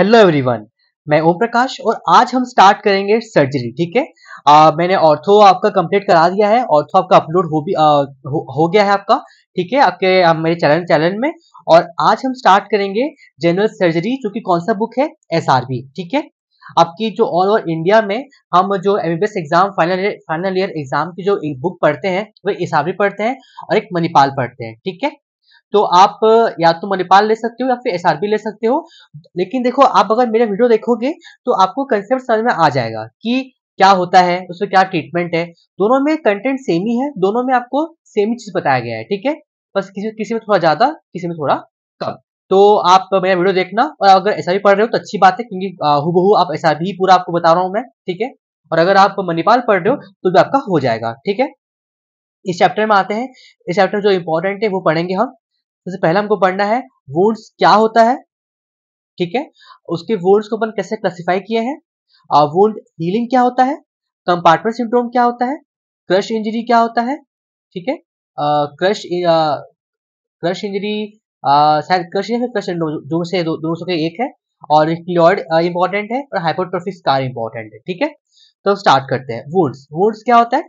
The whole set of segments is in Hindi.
हेलो एवरीवन, मैं ओम प्रकाश और आज हम स्टार्ट करेंगे सर्जरी। ठीक है। मैंने ऑर्थो आपका कंप्लीट करा दिया है। ऑर्थो आपका अपलोड हो गया है आपका। ठीक है, आपके मेरे चैनल में। और आज हम स्टार्ट करेंगे जनरल सर्जरी, जो कि कौन सा बुक है, एसआरबी। ठीक है। आपकी जो ऑल ओवर इंडिया में हम जो MBBS exam final year exam की जो बुक पढ़ते हैं वो एसआरबी पढ़ते हैं और एक मणिपाल पढ़ते हैं। ठीक है। तो आप या तो मणिपाल ले सकते हो या फिर एसआरबी ले सकते हो। लेकिन देखो, आप अगर मेरा वीडियो देखोगे तो आपको कंसेप्ट समझ में आ जाएगा कि क्या होता है, उसमें क्या ट्रीटमेंट है। दोनों में कंटेंट सेम ही है, दोनों में आपको सेम ही चीज बताया गया है। ठीक है। बस किसी किसी में थोड़ा ज्यादा, किसी में थोड़ा कम। तो आप मेरा वीडियो देखना, और अगर एसआरबी पढ़ रहे हो तो अच्छी बात है, क्योंकि हूबहू आप एसआरबी ही पूरा आपको बता रहा हूं मैं। ठीक है। और अगर आप मणिपाल पढ़ रहे हो तो भी आपका हो जाएगा। ठीक है। इस चैप्टर में आते हैं। इस चैप्टर में जो इंपॉर्टेंट है वो पढ़ेंगे हम। सबसे पहले हमको पढ़ना है वुंड्स क्या होता है। ठीक है। उसके वुंड्स को अपन कैसे क्लासिफाई किए हैं। वुंड हीलिंग क्या होता है, कंपार्टमेंट सिंड्रोम क्या होता है, क्रश इंजरी क्या होता है। ठीक है। क्रश क्रश इंजरी, शायद क्रश या फिर क्रश दोनों से दोनों से कोई एक है। और क्लियर्ड इंपॉर्टेंट है और हाइपोट्रोफिक स्कार इंपॉर्टेंट है। ठीक है। तो स्टार्ट करते हैं। वुंड्स वुंड्स क्या होता है।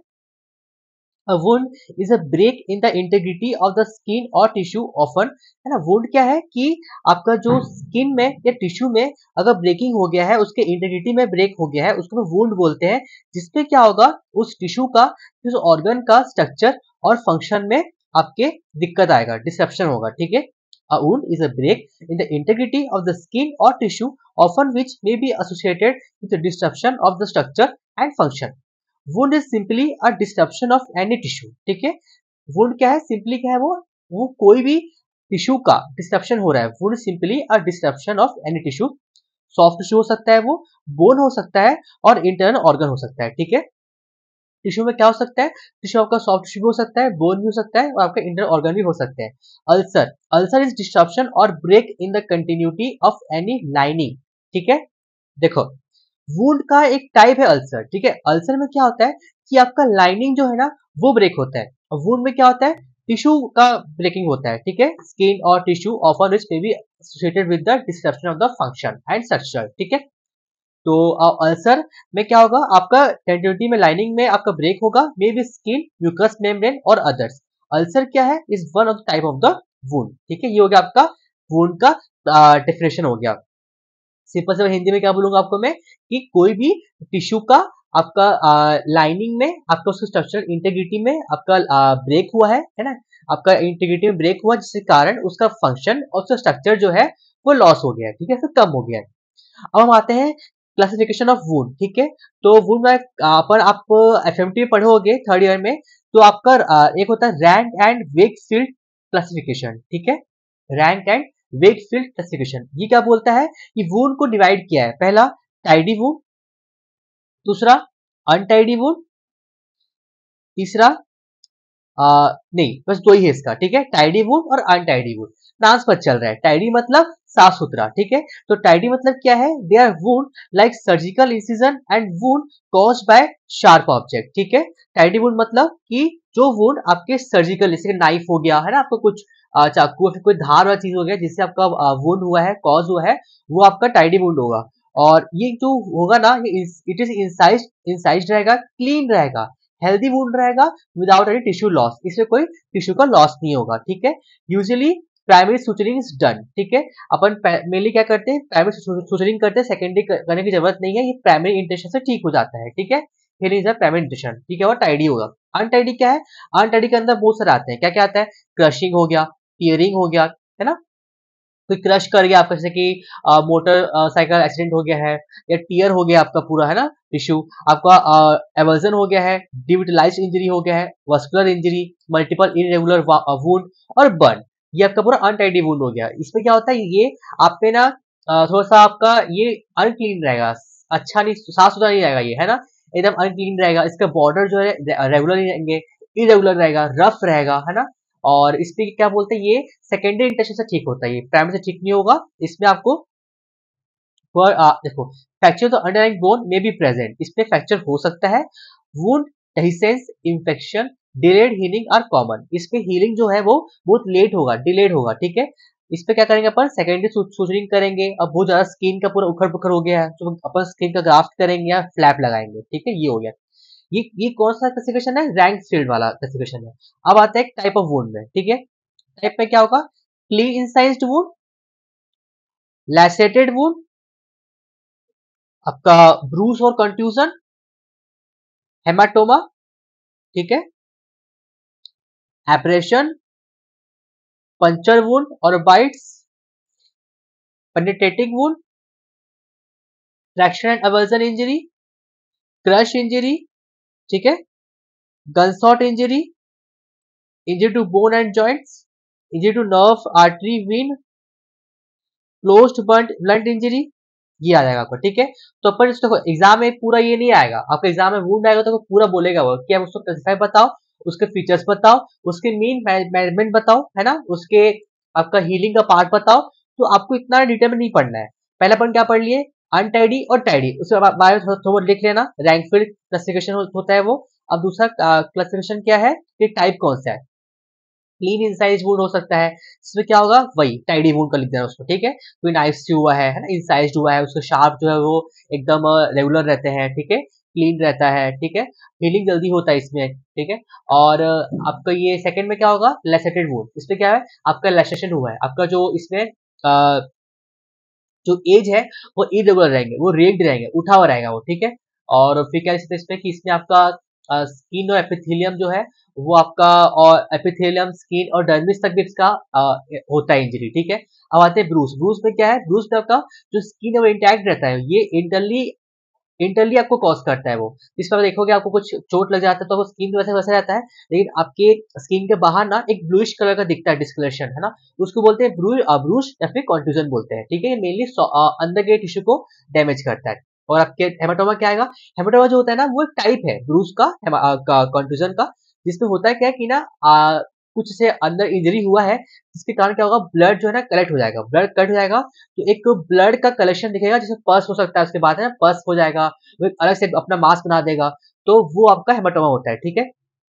A wound is a break in the integrity of the skin or tissue often, है ना। wound क्या है कि आपका जो स्किन में या टिश्यू में अगर ब्रेकिंग हो गया है, उसके इंटेग्रिटी में ब्रेक हो गया है, उसको हम वुंड बोलते हैं। जिसपे क्या होगा, उस टिश्यू का, उस ऑर्गन का स्ट्रक्चर और फंक्शन में आपके दिक्कत आएगा, डिसरप्शन होगा। ठीक है। A wound is a break in the integrity of the skin or tissue, often which may be associated with the disruption of the structure and function. Wound is simply a disruption of any tissue. ठीक है। वुंड क्या है, सिंपली क्या है, वो कोई भी टिश्यू का डिस्ट्रप्शन हो रहा है। Wound simply a disruption of any tissue. Soft tissue हो सकता है, वो बोन हो सकता है, और इंटरनल ऑर्गन हो सकता है। ठीक है। टिश्यू में क्या हो सकता है, टिश्यू आपका सॉफ्ट टिश्यू भी हो सकता है, बोन भी हो सकता है, और आपका इंटरनल ऑर्गन भी हो सकते हैं। अल्सर अल्सर इज डिस्ट्रप्शन और break in the continuity of any lining. ठीक है। देखो, वुंड का एक टाइप है अल्सर। ठीक है। अल्सर में क्या होता है कि आपका लाइनिंग जो है ना वो ब्रेक होता है, और वुंड में क्या होता है, टिश्यू का ब्रेकिंग होता है। ठीक है। स्किन और tissue often which may be associated with the disruption of the function and structure. ठीक है। तो अल्सर में क्या होगा, आपका टेंटिविटी में लाइनिंग में आपका ब्रेक होगा, may be skin, mucous membrane और अदर्स। अल्सर क्या है, is one of the type of the wound. ठीक है। ये हो गया आपका वुंड का डेफिनेशन हो गया। सिंपल से हिंदी में क्या बोलूंगा आपको मैं, कि कोई भी टिश्यू का आपका लाइनिंग में आपका उसका स्ट्रक्चर इंटेग्रिटी में आपका ब्रेक हुआ है ना। आपका इंटेग्रिटी में ब्रेक हुआ, जिसके कारण उसका फंक्शन और उसका स्ट्रक्चर जो है वो लॉस हो गया है। ठीक है, फिर कम हो गया है। अब हम आते हैं क्लासिफिकेशन ऑफ वुंड। ठीक है। तो वुंड में पर आप एफएमटी में पढ़ोगे थर्ड ईयर में, तो आपका एक होता है रैंक एंड वेकफील्ड क्लासिफिकेशन। ठीक है। रैंक एंड वेकफील्ड क्लासिफिकेशन ये क्या बोलता है कि वुंड को डिवाइड किया है। पहला टाइडी वुंड, दूसरा अनटाइडी वुंड, तीसरा नहीं, बस दो ही है इसका। ठीक है। टाइडी वुंड और अनटाइडी वुंड। नाम पर चल रहा है। टाइडी मतलब साफ सुथरा। ठीक है। तो टाइडी मतलब क्या है, they are wound like surgical incision and wound caused by sharp object. ठीक है। टाइडी वुंड मतलब कि जो वुंड आपके सर्जिकल, जैसे नाइफ हो गया है ना, आपको कुछ चाकू या फिर कोई धार वाला चीज हो गया जिससे आपका वुंड हुआ है, कॉज हुआ है, वो आपका टाइडी वुंड होगा। और ये जो होगा ना, इट इज इंसाइज रहेगा, क्लीन रहेगा, हेल्दी वुंड रहेगा, विदाउट एनी टिश्यू लॉस। इसमें कोई टिश्यू का लॉस नहीं होगा। ठीक है। Usually primary suturing is done. ठीक है। अपन मेनली क्या करते हैं, प्राइमरी सुचरिंग करते हैं, सेकेंडरी करने की जरूरत नहीं है, ये प्राइमरी इंटेंशन से ठीक हो जाता है। ठीक है। Here is a primary intention. ठीक है। वो टाइडी होगा। अनटाइडी क्या है, अनटाइडी के अंदर बहुत सारे आते हैं। क्या क्या आता है, क्रशिंग हो गया, टीयरिंग हो गया, है ना, कोई क्रश कर गया आपका, जैसे कि मोटर साइकिल एक्सीडेंट हो गया है, या टीयर हो गया आपका पूरा, है ना, टिश्यू आपका, एवर्जन हो गया है, डिविटलाइज इंजरी हो गया है, vascular injury, multiple irregular wound और बर्न। ये आपका पूरा अनटाइडी वुंड हो गया। इसमें क्या होता है, ये आप पे ना थोड़ा सा आपका ये अनक्लीन रहेगा, अच्छा नहीं, साफ सुथरा नहीं रहेगा ये, है ना, एकदम अनक्लीन रहेगा। इसका बॉर्डर जो है रेगुलर नहीं रहेंगे, इरेगुलर रहेगा, रफ रहेगा, है ना। और इस पे क्या बोलते हैं, ये सेकेंडरी इंटेंशन से ठीक होता है, ये प्राइमरी से ठीक नहीं होगा। इसमें आपको देखो, फ्रैक्चर तो अंडरलाइंग बोन में बी प्रेजेंट, इसमें फ्रैक्चर हो सकता है। Wound dehiscence, infection, delayed healing are common. इसमें हीलिंग जो है वो बहुत लेट होगा, डिलेड होगा। ठीक है। इस पे क्या करेंगे अपन, सेकेंडरी सुचरिंग करेंगे। अब बहुत ज्यादा स्किन का पूरा उखड़ पुखड़ हो गया है तो अपन स्किन का ग्राफ्ट करेंगे या फ्लैप लगाएंगे, ठीक है, ये हो गया। ये कौन सा क्लासिफिकेशन है, रैंक फील्ड वाला क्लासिफिकेशन है। अब आता है टाइप ऑफ वुंड में, ठीक है। टाइप में क्या होगा, clean incised wound, lacerated wound, आपका ब्रूस और कंट्यूजन, हेमाटोमा, ठीक है, एब्रेशन, पंचर वुंड और bites, penetrating wound, traction and avulsion injury, crush injury, ठीक है, gunshot injury, injury to bone and joints, injury to nerve artery vein, closed blunt injury, ये आ जाएगा आपको, ठीक है। तो अपन इसको एग्जाम में पूरा ये नहीं आएगा, आपका एग्जाम में वुंड आएगा तो पूरा बोलेगा वो कि आप उसको क्लासिफाई बताओ, उसके फीचर्स बताओ, उसके मीन मैनेजमेंट बताओ, है ना, उसके आपका हीलिंग का पार्ट बताओ। तो आपको इतना डिटेल में नहीं पढ़ना है। पहले अपन क्या पढ़ लिए, अनटाइडी और टाइडी, उसके बारे में थोड़ा लिख लेना, रैंक फील्ड क्लासिफिकेशन होता है वो। अब दूसरा क्लासिफिकेशन क्या है कि टाइप कौन सा है, क्लीन इंसाइज वुंड हो सकता है, इसमें क्या होगा, वही टाइडी वुंड का लिख देना उसको, ठीक है। कोई नाइफ से हुआ है ना, इंसाइज हुआ है, उसका शार्प जो है वो एकदम रेगुलर रहते हैं, ठीक है, क्लीन रहता है, ठीक है, हीलिंग जल्दी होता है इसमें, ठीक है। और आपका ये सेकंड में क्या होगा, लेसेटेड वुंड, इसमें क्या है, आपका लेसेशन हुआ है, आपका जो इसमें जो एज है वो इरेगुलर रहेंगे, वो रेग्ड रहेंगे, उठा हुआ रहेगा वो, ठीक है। और फिर क्या इसमें कि इसमें आपका स्किन और एपिथेलियम जो है वो आपका, और एपिथेलियम स्किन और डर्मिस तक भी इसका होता है इंजरी, ठीक है। अब आते हैं ब्रूस, ब्रूस में क्या है, ब्रूस में आपका जो स्किन है वो इंटैक्ट रहता है, ये इंटरली आपको कॉज करता है वो। इस पर देखोगे आपको कुछ चोट लग जाता है तो स्किन तो वैसे वैसे रहता है, लेकिन आपके स्किन के बाहर ना एक ब्लूइश कलर का दिखता है डिस्कलरेशन, है ना, उसको बोलते हैं ब्रूस या फिर कॉन्ट्यूजन बोलते हैं, ठीक है। ये मेनली अंदर के टिश्यू को डैमेज करता है। और आपके हेमाटोमा क्या आएगा, हेमाटोमा जो होता है ना वो एक टाइप है ब्रूस का कॉन्ट्यूजन का, जिसमें होता है क्या कि ना कुछ से अंदर इंजरी हुआ है, जिसके कारण क्या होगा, ब्लड जो है ना कलेक्ट हो जाएगा, ब्लड कलेक्ट हो जाएगा तो एक ब्लड का कलेक्शन दिखेगा, जिसमें पस हो सकता है, उसके बाद है पस हो जाएगा, वो एक अलग से अपना मास बना देगा, तो वो आपका हेमाटोमा होता है, ठीक है।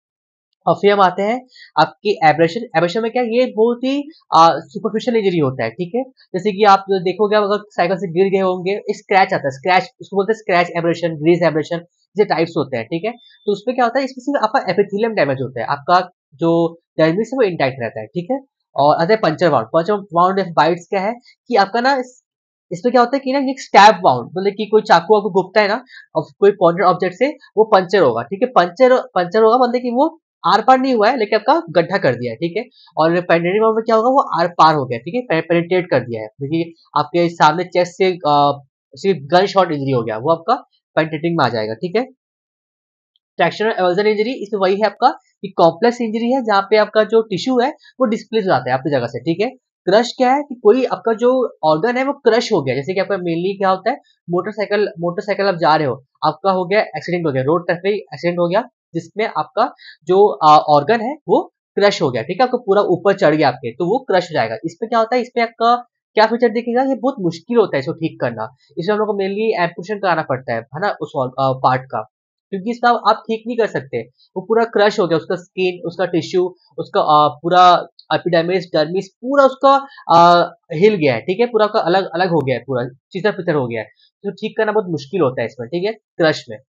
और फिर हम आते हैं आपकी एब्रेशन, एब्रेशन में क्या, ये बहुत ही सुपरफिशियल इंजरी होता है, ठीक है। जैसे कि आप देखोगे, आप अगर साइकिल से गिर गए होंगे, स्क्रैच आता है, स्क्रैच उसको बोलते हैं, स्क्रैच एब्रेशन, ग्रीस एब्रेशन, ये टाइप्स होते हैं, ठीक है। तो उसमें क्या होता है, इसमें सिर्फ आपका एपिथेलियम डैमेज होता है, आपका जो डर्मिस है वो इंटैक्ट रहता है, ठीक है। और other puncture wound, puncture wound bites क्या है कि आपका ना इसमें क्या होता है कि ना ये स्टैब वाउंड, मतलब कि कोई चाकू आपको घुपता है ना और कोई पॉइंटेड ऑब्जेक्ट से, वो पंचर होगा, ठीक है, पंचर पंचर होगा, मतलब कि वो आर पार नहीं हुआ है लेकिन आपका गड्ढा कर दिया है, ठीक है। और पेनिट्रेटिंग वाउंड में क्या होगा, वो आर पार हो गया, ठीक है, पेनिट्रेट कर दिया है, देखिए आपके सामने चेस्ट से सिर्फ गन शॉट इंजरी हो गया, वो आपका पेनिट्रेटिंग में आ जाएगा, ठीक है। ट्रैक्शनल एवर्जन इंजरी, इसमें वही है आपका कि कॉम्प्लेक्स इंजरी है जहाँ पे आपका जो टिश्यू है वो डिस्प्लेस हो जाता है आपकी जगह से, ठीक है। क्रश क्या है कि कोई आपका जो ऑर्गन है वो क्रश हो गया, जैसे कि आपका मेनली क्या होता है, मोटरसाइकिल मोटरसाइकिल आप जा रहे हो, आपका हो गया एक्सीडेंट, हो गया रोड ट्रैफिक एक्सीडेंट हो गया, जिसमें आपका जो ऑर्गन है वो क्रश हो गया, ठीक है, आपका पूरा ऊपर चढ़ गया आपके, तो वो क्रश हो जाएगा। इसमें क्या होता है, इसमें आपका क्या फीचर दिखेगा, ये बहुत मुश्किल होता है इसको ठीक करना, इसमें हम लोग को मेनली एम्पुटेशन कराना पड़ता है ना, उस पार्ट का, क्योंकि इसका आप ठीक नहीं कर सकते, वो पूरा क्रश हो गया, उसका स्किन, उसका टिश्यू, उसका पूरा एपिडर्मिस डर्मिस पूरा उसका हिल गया है, ठीक है, पूरा का अलग अलग हो गया है, पूरा चीतर पितर हो गया है, तो ठीक करना बहुत मुश्किल होता है इसमें, ठीक है, क्रश में।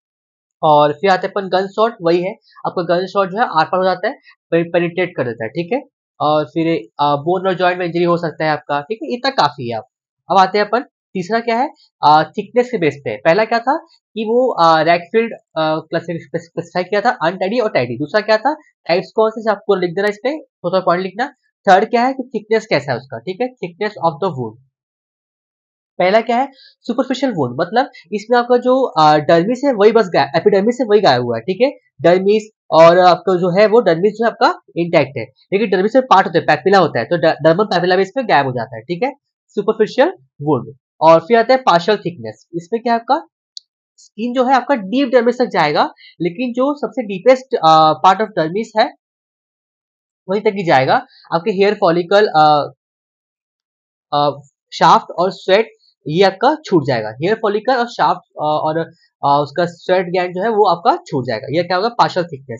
और फिर आते हैं अपन गन शॉट, वही है आपका गन शॉट जो है आर पार हो जाता है, पेनिट्रेट कर देता है, ठीक है। और फिर बोन और जॉइंट में इंजरी हो सकता है आपका, ठीक है, इतना काफी है। आप अब आते हैं अपन, तीसरा क्या है, थिकनेस के बेस पे, पहला क्या था कि वो रैकफील्ड स्पेसिफाई किया था अनटाइडी और टाइडी, दूसरा क्या था, टाइप्स कौन से आपको लिख देना, इस पे थोड़ा पॉइंट लिखना। थर्ड क्या है कि थिकनेस कैसा है उसका, ठीक है, थिकनेस ऑफ द वुंड। पहला क्या है, सुपरफिशियल वुंड, मतलब इसमें आपका जो डर्मिस है वही बस गायब, एपिडर्मिस है वही गायब हुआ है, ठीक है, डर्मिस और आपका जो है वो डर्मिस जो है आपका इंटैक्ट है, लेकिन डर्मिस में पार्ट होता है, पैपिला होता है, तो डर्मल पैपिला भी इसमें गायब हो जाता है, ठीक है, सुपरफिशियल वुंड। और फिर आता है पार्शियल थिकनेस, इसमें क्या है आपका स्किन जो है आपका डीप डर्मिस तक जाएगा, लेकिन जो सबसे डीपेस्ट पार्ट ऑफ डर्मिस है वहीं तक ही जाएगा, आपके हेयर फॉलिकल, शाफ्ट और स्वेट, ये आपका छूट जाएगा, हेयर फॉलिकल और शाफ्ट और उसका स्वेट ग्लैंड जो है वो आपका छूट जाएगा, ये क्या होगा, पार्शियल थिकनेस।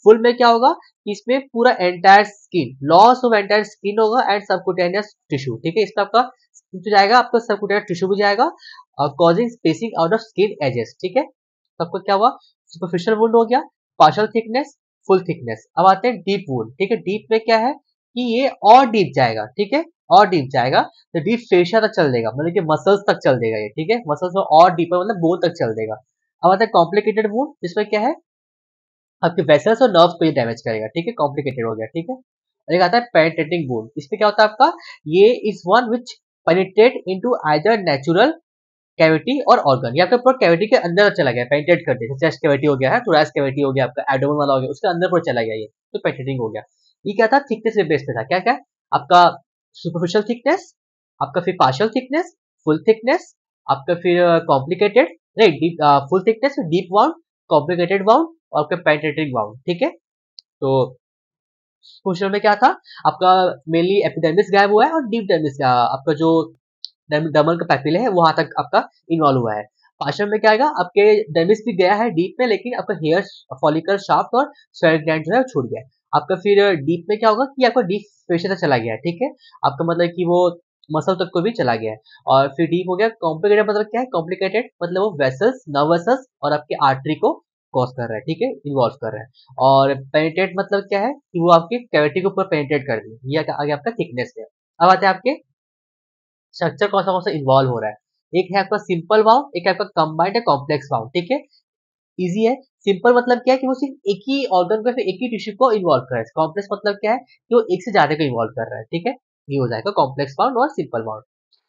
फुल में क्या होगा कि इसमें पूरा entire skin, loss of entire skin होगा एंड सबकुटेनियस टिश्यू, ठीक है। इसमें आपका तो जाएगा, आपका सबकुटेनियस टिश्यू भी जाएगा, causing spacing out of skin edges, ठीक है। तो आपको क्या हुआ, सुपरफिशियल वुंड हो गया, पार्शियल थिकनेस, फुल थिकनेस। अब आते हैं डीप वुंड, ठीक है। डीप में क्या है कि ये और डीप जाएगा, ठीक है, और डीप जाएगा, तो डीप फेशिया तक चल देगा, मतलब कि मसल्स तक चल देगा ये, ठीक है, मसल्स में और डीपर मतलब बोन तक चल देगा। अब आता है कॉम्प्लिकेटेड वुंड, जिसमें क्या है आपके वेसल्स और नर्व्स को ये डैमेज करेगा, ठीक है, कॉम्प्लिकेटेड हो गया, ठीक है। और एक आता है पेनिट्रेटिंग वुंड, इसमें क्या होता है आपका, ये is one which penetrate into either natural cavity और ऑर्गन, या फिर पूरा कैविटी के अंदर चला गया, पेनिट्रेट कर दिया, चेस्ट कैविटी हो गया है, थोरासिक कैविटी हो गया, आपका एब्डोमेन वाला हो गया, उसके अंदर पूरा चला गया ये, तो पेनिट्रेटिंग हो गया। ये क्या था, थिकनेस के बेस पे था, क्या क्या आपका सुपरफिशियल थिकनेस, आपका फिर पार्शियल थिकनेस, फुल थिकनेस, आपका फिर कॉम्प्लिकेटेड, नहीं deep, full thickness, deep wound, complicated wound और आपका पेनिट्रेटिंग वाउंड, ठीक है। तो क्वेश्चन में क्या था आपका, मेनली एपिडर्मिस गायब हुआ है और डीप डर्मिस, आपका जो डर्मल का पैपिला है वहां तक आपका इन्वॉल्व हुआ है। पार्शियल में क्या आएगा, आपके डर्मिस भी गया है डीप में, लेकिन आपका हेयर फॉलिकल शाफ्ट और स्वेल ग्लैंड जो है वो छूट गया है। आपका फिर डीप में क्या होगा कि आपका डीप फेशियल तक चला गया है, ठीक है, आपका मतलब कि वो मसल तक को भी चला गया है। और फिर डीप हो गया, कॉम्प्लिकेटेड मतलब क्या है, कॉम्प्लिकेटेड मतलब वो वेसल्स, नर्व वेसल्स और आपके आर्टरी को कॉज कर रहा है, ठीक है, इन्वॉल्व कर रहा है। और पेनिट्रेट मतलब क्या है कि वो आपकी कैविटी को ऊपर पेनिट्रेट कर दी, ये आगे आपका थिकनेस है। अब आते हैं आपके स्ट्रक्चर कौन सा इन्वॉल्व हो रहा है। एक है आपका सिंपल वाउंड, एक है आपका कंबाइंड है कॉम्प्लेक्स वाउंड, ठीक है, इजी है। सिंपल मतलब क्या है कि वो सिर्फ एक ही ऑर्गन को, फिर एक ही टिश्यू को इन्वॉल्व कर रहा है। कॉम्प्लेक्स मतलब क्या है कि वो एक से ज्यादा को इन्वॉल्व कर रहा है, ठीक है, ये हो जाएगा कॉम्प्लेक्स वाउंड और सिंपल वाउंड।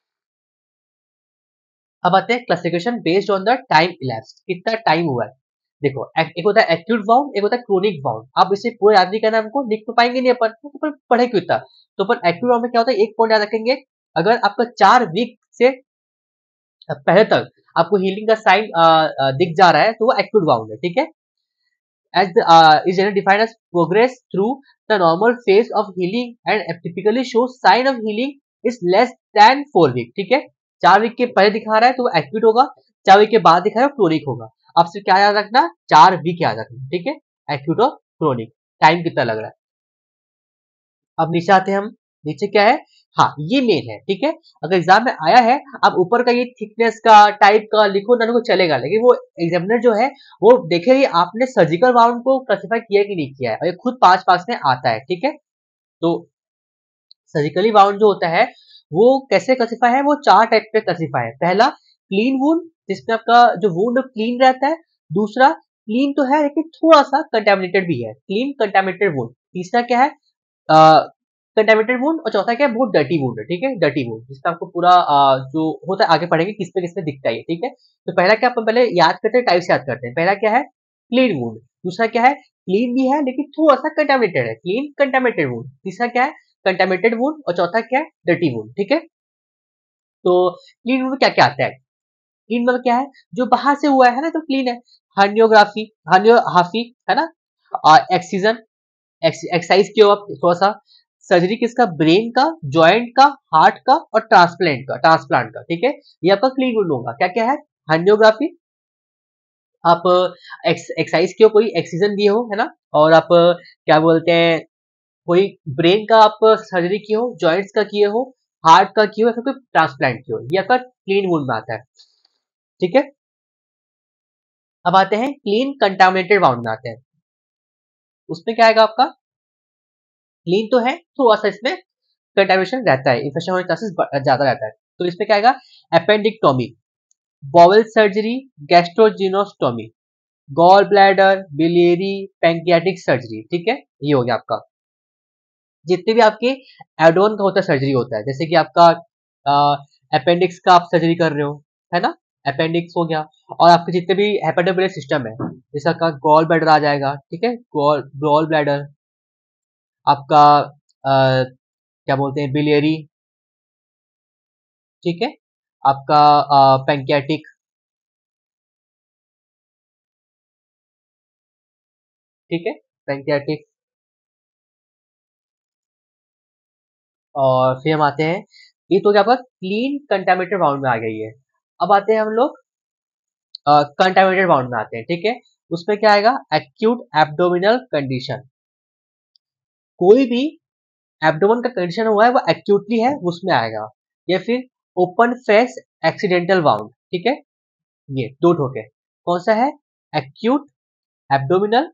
अब आते हैं classification based on the time elapsed, कितना टाइम हुआ है। देखो एक होता है एक्यूट वाउंड, एक होता है क्रोनिक वाउंड। आप इसे पूरा याद नहीं करना, हमको लिख तो पाएंगे नहीं अपन, तो अपन पढ़े क्यों इतना। तो अपन एक्यूट वाउंड में क्या होता है, एक पॉइंट याद रखेंगे, अगर आपका 4 वीक से पहले तक आपको हीलिंग का साइन दिख जा रहा है तो वो एक्यूट वाउंड है, ठीक है। as is defined as progress through the normal phase of healing and typically shows sign of healing is less than 4 week, ठीक है। 4 वीक के पहले दिखा रहा है तो वो एक्यूट होगा, 4 वीक के बाद दिखा रहा है क्रोनिक होगा। आपसे क्या याद रखना, 4 वीक याद रखना, ठीक है, एक्यूट और क्रोनिक। टाइम कितना लग रहा है। अब नीचे आते हैं हम, नीचे क्या है, हाँ ये मेन है, ठीक है। अगर एग्जाम में आया है, आप ऊपर का ये थिकनेस का टाइप का लिखो ना को चलेगा, लेकिन वो एग्जामिनर जो है वो देखेगी आपने सर्जिकल वाउंड को क्लासिफाई किया कि नहीं किया है, और ये खुद 5 मार्क्स में आता है, ठीक है। तो सर्जिकली वाउंड जो होता है वो कैसे क्लासिफाई है, वो 4 टाइप पे क्लासिफाई है। पहला क्लीन वुंड, जिसमें आपका जो वुंड क्लीन रहता है। दूसरा क्लीन तो है लेकिन थोड़ा सा कंटेमिनेटेड भी है, क्लीन कंटेमिनेटेड वुंड। तीसरा क्या है, कंटेमिनेटेड वुंड। और चौथा क्या है, बहुत डर्टी वुंड है, ठीक है, डर्टी वुंड, जिसका आपको पूरा जो होता है आगे पढ़ेंगे किस पे दिखता है, ठीक है। तो पहला क्या अपन पहले याद करते हैं, टाइप से याद करते हैं। पहला क्या है, क्लीन वुंड। दूसरा क्या है, क्लीन भी है लेकिन थोड़ा सा कंटेमिनेटेड है, क्लीन कंटेमिनेटेड वुंड। तीसरा क्या है, कंटेमिनेटेड वुंड। और चौथा क्या है, डर्टी वुंड, ठीक है। तो क्लीन वुंड में क्या क्या आता है, क्लीन मतलब क्या है, जो बाहर से हुआ है ना तो क्लीन है। हर्नियोग्राफी, हर्नियोहाफी है ना, एक्सीजन, एक्सरसाइज किया आप थोड़ा सा। सर्जरी किसका, ब्रेन का, जॉइंट का, हार्ट का और ट्रांसप्लांट का, ठीक है। ये आपका क्लीन वुंड होगा। क्या क्या है, हर्नियोग्राफी, आप एक्सरसाइज किए हो, कोई एक्सीजन दिए हो है ना, और आप क्या बोलते हैं, कोई ब्रेन का आप सर्जरी किए हो, जॉइंट्स का किए हो, हार्ट का किए हो, या फिर कोई ट्रांसप्लांट किए हो, ये आपका क्लीन वुंड में आता है, ठीक है। अब आते हैं क्लीन कंटामिनेटेड वाउंड में आते हैं। उसमें क्या आएगा आपका, क्लीन तो है, थोड़ा सा इसमें कंटामिनेशन रहता है, इन्फेक्शन होने के चांसेस ज्यादा रहता है। तो इसमें क्या आएगा, appendectomy, bowel surgery, gastrojejunostomy, gall bladder, biliary, pancreatic surgery, ठीक है, ये हो गया आपका। जितने भी आपके एडोन का होता है सर्जरी होता है, जैसे कि आपका अपेंडिक्स का आप सर्जरी कर रहे हो है ना, अपेंडिक्स हो गया। और आपके जितने भी हेपेटोबिलियरी सिस्टम है, जैसे आपका गॉल ब्लैडर आ जाएगा, ठीक है, गॉल ब्लैडर, आपका क्या बोलते हैं, बिलियरी, ठीक है, आपका पैंक्रियाटिक, ठीक है, पैंक्रियाटिक। और फिर हम आते हैं, ये तो क्या आपका क्लीन कंटामिनेटेड बाउंड में आ गई है। अब आते हैं हम लोग कंटामिनेटेड बाउंड में आते हैं, ठीक है। उसमें क्या आएगा, एक्यूट एब्डोमिनल कंडीशन। कोई भी एब्डोमेन का कंडीशन हुआ है वो एक्यूटली है उसमें आएगा। या फिर ओपन फेस एक्सीडेंटल वाउंड, ठीक है, ये दो ठोके। कौन सा है, एक्यूट एब्डोमिनल,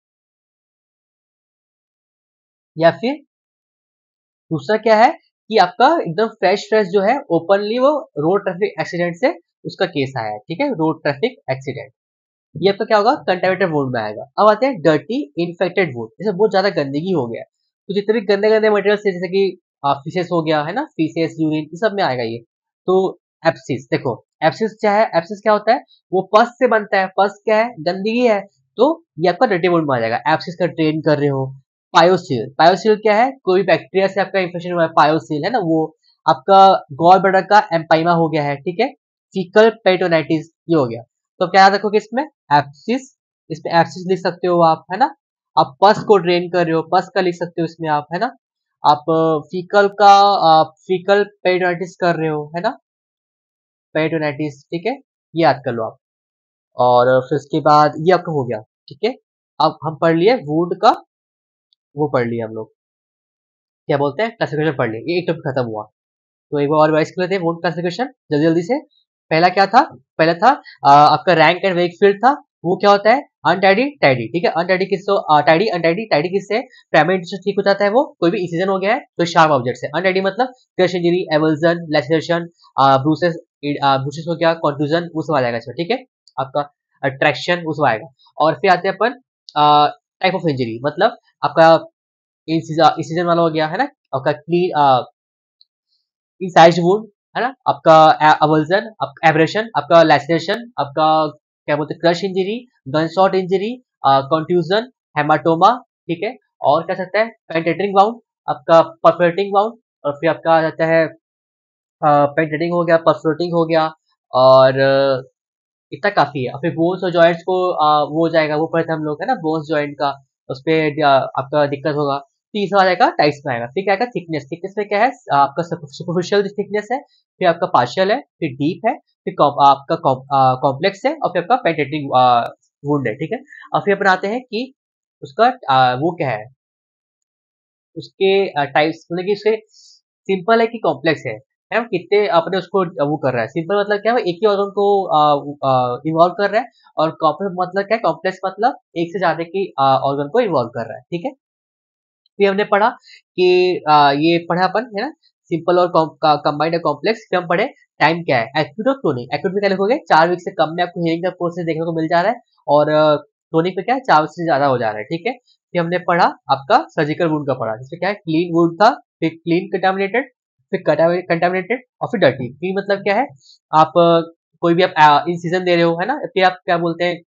या फिर दूसरा क्या है कि आपका एकदम फ्रेश फ्रेश जो है ओपनली वो रोड ट्रैफिक एक्सीडेंट से उसका केस आया है, ठीक है, रोड ट्रैफिक एक्सीडेंट। ये आपका क्या होगा, कंटेमिनेटेड वुंड में आएगा। अब आते हैं डर्टी इन्फेक्टेड वुंड, जैसे बहुत ज्यादा गंदगी हो गया तो जितने भी गंदे गंदे मटेरियल जैसे कि फिशेस हो गया है ना, फिशेस यूरिन ये सब में आएगा ये। तो एप्सिस, देखो एप्सिस क्या है, एप्सिस क्या होता है, वो पस से बनता है, पस क्या है, गंदगी है, तो ये आपका डर्टी वुंड में आ जाएगा। एप्सिस का ड्रेन कर रहे हो। पायोसील, पायोसील क्या है, कोई बैक्टीरिया से आपका इंफेक्शन हुआ है, पायोसील है ना, वो आपका गॉल ब्लैडर का एम्पाइमा हो गया है, ठीक है, फीकल पेरिटोनाइटिस ये हो गया। तो क्या याद रखोगे इसमें, एप्सिस, इसमें एप्सिस लिख सकते हो आप, है ना। आप पस को ड्रेन कर रहे हो, पस का लिख सकते हो इसमें आप, है ना। आप फीकल का, आप फीकल पेरिटोनाइटिस कर रहे हो, है ना, पेरिटोनाइटिस, ठीक है, ये याद कर लो आप। और फिर उसके बाद ये आपका हो गया, ठीक है। अब हम पढ़ लिए वुंड का, वो पढ़ लिया हम लोग, क्या बोलते हैं, क्लासिफिकेशन पढ़ लिया, ये एक टॉपिक खत्म हुआ। तो एक बार और रिवाइज कर लेते हैं वुंड क्लासिफिकेशन जल्दी जल्दी से। पहला क्या था, पहला था आपका रैंक एंड वेकफील्ड था। वो क्या होता है, अनटाइडी टाइडी, ठीक है, अनटाइडी किससे, टाइडी अनटाइडी टाइडी किससे, प्राइमरी इंटेंशन ठीक हो जाता है, वो कोई भी इंसिजन हो गया है तो शार्प ऑब्जेक्ट से। अनटाइडी मतलब crush injury, avulsion, laceration, bruises, bruises हो गया, कॉन्ट्यूजन, वो सब आ जाएगा इसमें, ठीक है, आपका अट्रैक्शन वो सब आएगा। और फिर आते हैं अपन टाइप ऑफ इंजरी, मतलब आपका इंसिजन वाला हो गया है ना, आपका क्लीन इंसाइज्ड वुंड, है ना, आपका अवल्जन, आपका एब्रेशन, आपका लैसेरेशन, आपका क्या बोलते हैं crush injury, gun shot injury, contusion, hematoma, ठीक है। और क्या सकता है, पेनिट्रेटिंग वाउंड, आपका परफोरेटिंग वाउंड, और फिर आपका आ जाता है पेनिट्रेटिंग हो गया, परफोरेटिंग हो गया, और इतना काफी है। और फिर बोन्स और जॉइंट्स को वो हो जाएगा, वो पढ़े थे हम लोग, है ना, बोन्स जॉइंट का, उस पे आपका दिक्कत होगा। तीसरा आ जाएगा टाइप्स में आएगा, फिर क्या आएगा, थिकनेस, थिकनेस में क्या है, आपका सुपरफिशियल थिकनेस है, फिर आपका पार्शियल है, फिर डीप है, फिर आपका कॉम्प्लेक्स है, और फिर आपका पेनिट्रेटिंग वुंड है, ठीक है। और फिर अपन आते हैं कि उसका वो क्या है, उसके टाइप्स, मतलब कि उसके सिंपल है कि कॉम्प्लेक्स है ना, कितने अपने उसको वो कर रहा है। सिंपल मतलब क्या है, वो एक ही ऑर्गन को इन्वॉल्व कर रहा है, और कॉम्प्लेक्स मतलब क्या है, कॉम्प्लेक्स मतलब एक से ज्यादा की ऑर्गन को इन्वॉल्व कर रहा है, ठीक है। फिर हमने पढ़ा कि ये पढ़ा अपन, है ना, सिंपल और कंबाइंड कॉम्प्लेक्स। फिर हम पढ़े टाइम क्या है, एक्यूट और क्रोनिक। एक्यूट में क्या लिखोगे, 4 वीक से कम में आपको हीलिंग का प्रोसेस देखने को मिल जा रहा है, और क्रोनिक में क्या है, 4 वीक से ज्यादा हो जा रहा है, ठीक है। फिर हमने पढ़ा आपका सर्जिकल वुंड का पढ़ा, जिसमें क्या है, क्लीन वुंड था, फिर क्लीन कंटामिनेटेड, फिर कंटामिनेटेड, और फिर डर्टी। क्लीन मतलब क्या है, आप कोई भी आप इंसिजन दे रहे हो, है ना, फिर आप क्या बोलते हैं,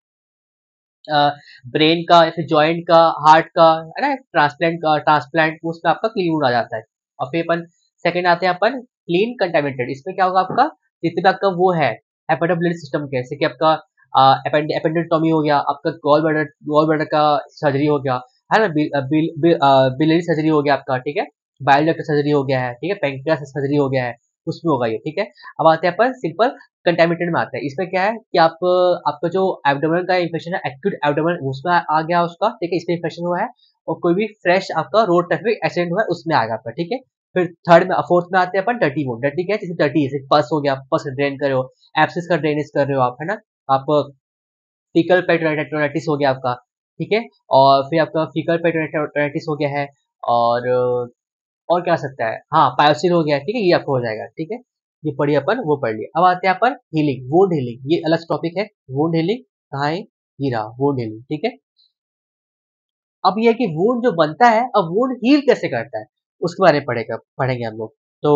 ब्रेन का या फिर जॉइंट का, हार्ट का, है ना, ट्रांसप्लांट उसमें आपका क्लीन वुंड आ जाता है। और फिर अपन सेकंड आते हैं अपन क्लीन कंटामिनेटेड। इसमें क्या होगा, आपका जितने भी आपका वो है हेपेटोब्लिड सिस्टम के, जैसे कि आपका एपेंडेक्टोमी हो गया, आपका गॉल ब्लैडर का सर्जरी हो गया, है ना, बिलियरी सर्जरी हो गया आपका, ठीक है, बाइल डक्ट सर्जरी हो गया है, ठीक है, पेंक्रियास सर्जरी हो गया है, उसमें होगा ये, ठीक है। अब आते हैं अपन सिंपल कंटेमिनेटेड में आता है। इसमें क्या है कि आप आपका जो एब्डोमेन का इन्फेक्शन है, एक्यूट एब्डोमेन, उसमें आ गया उसका, ठीक है, इसमें इन्फेक्शन हुआ है, और कोई भी फ्रेश आपका रोड ट्रैफिक एक्सीडेंट हुआ है उसमें आ गया आपका, ठीक है। फिर थर्ड में फोर्थ में आते हैं अपन डर्टी वुंड। डर्टी क्या है, जैसे डर्टी जैसे पस हो गया, पस ड्रेन कर रहे हो, एब्सिस का ड्रेनेज कर रहे हो आप, है ना, आप फीकल पेरिटोनाइटिस हो गया आपका, ठीक है। और फिर आपका फीकल पेरिटोनाइटिस हो गया है, और और क्या सकता है, हाँ पायोसिन हो गया, ठीक है, ये आपको हो जाएगा, ठीक है। ये पढ़िए अपन, वो पढ़ लिया। अब आते हैं अपन हीलिंग, वुंड हीलिंग, ये अलग टॉपिक है। वुंड हीलिंग कहाँ है, ये रहा वुंड हीलिंग, ठीक है। अब ये है कि वुंड जो बनता है, अब वुंड हील कैसे करता है, उसके बारे में पढ़ेंगे हम लोग। तो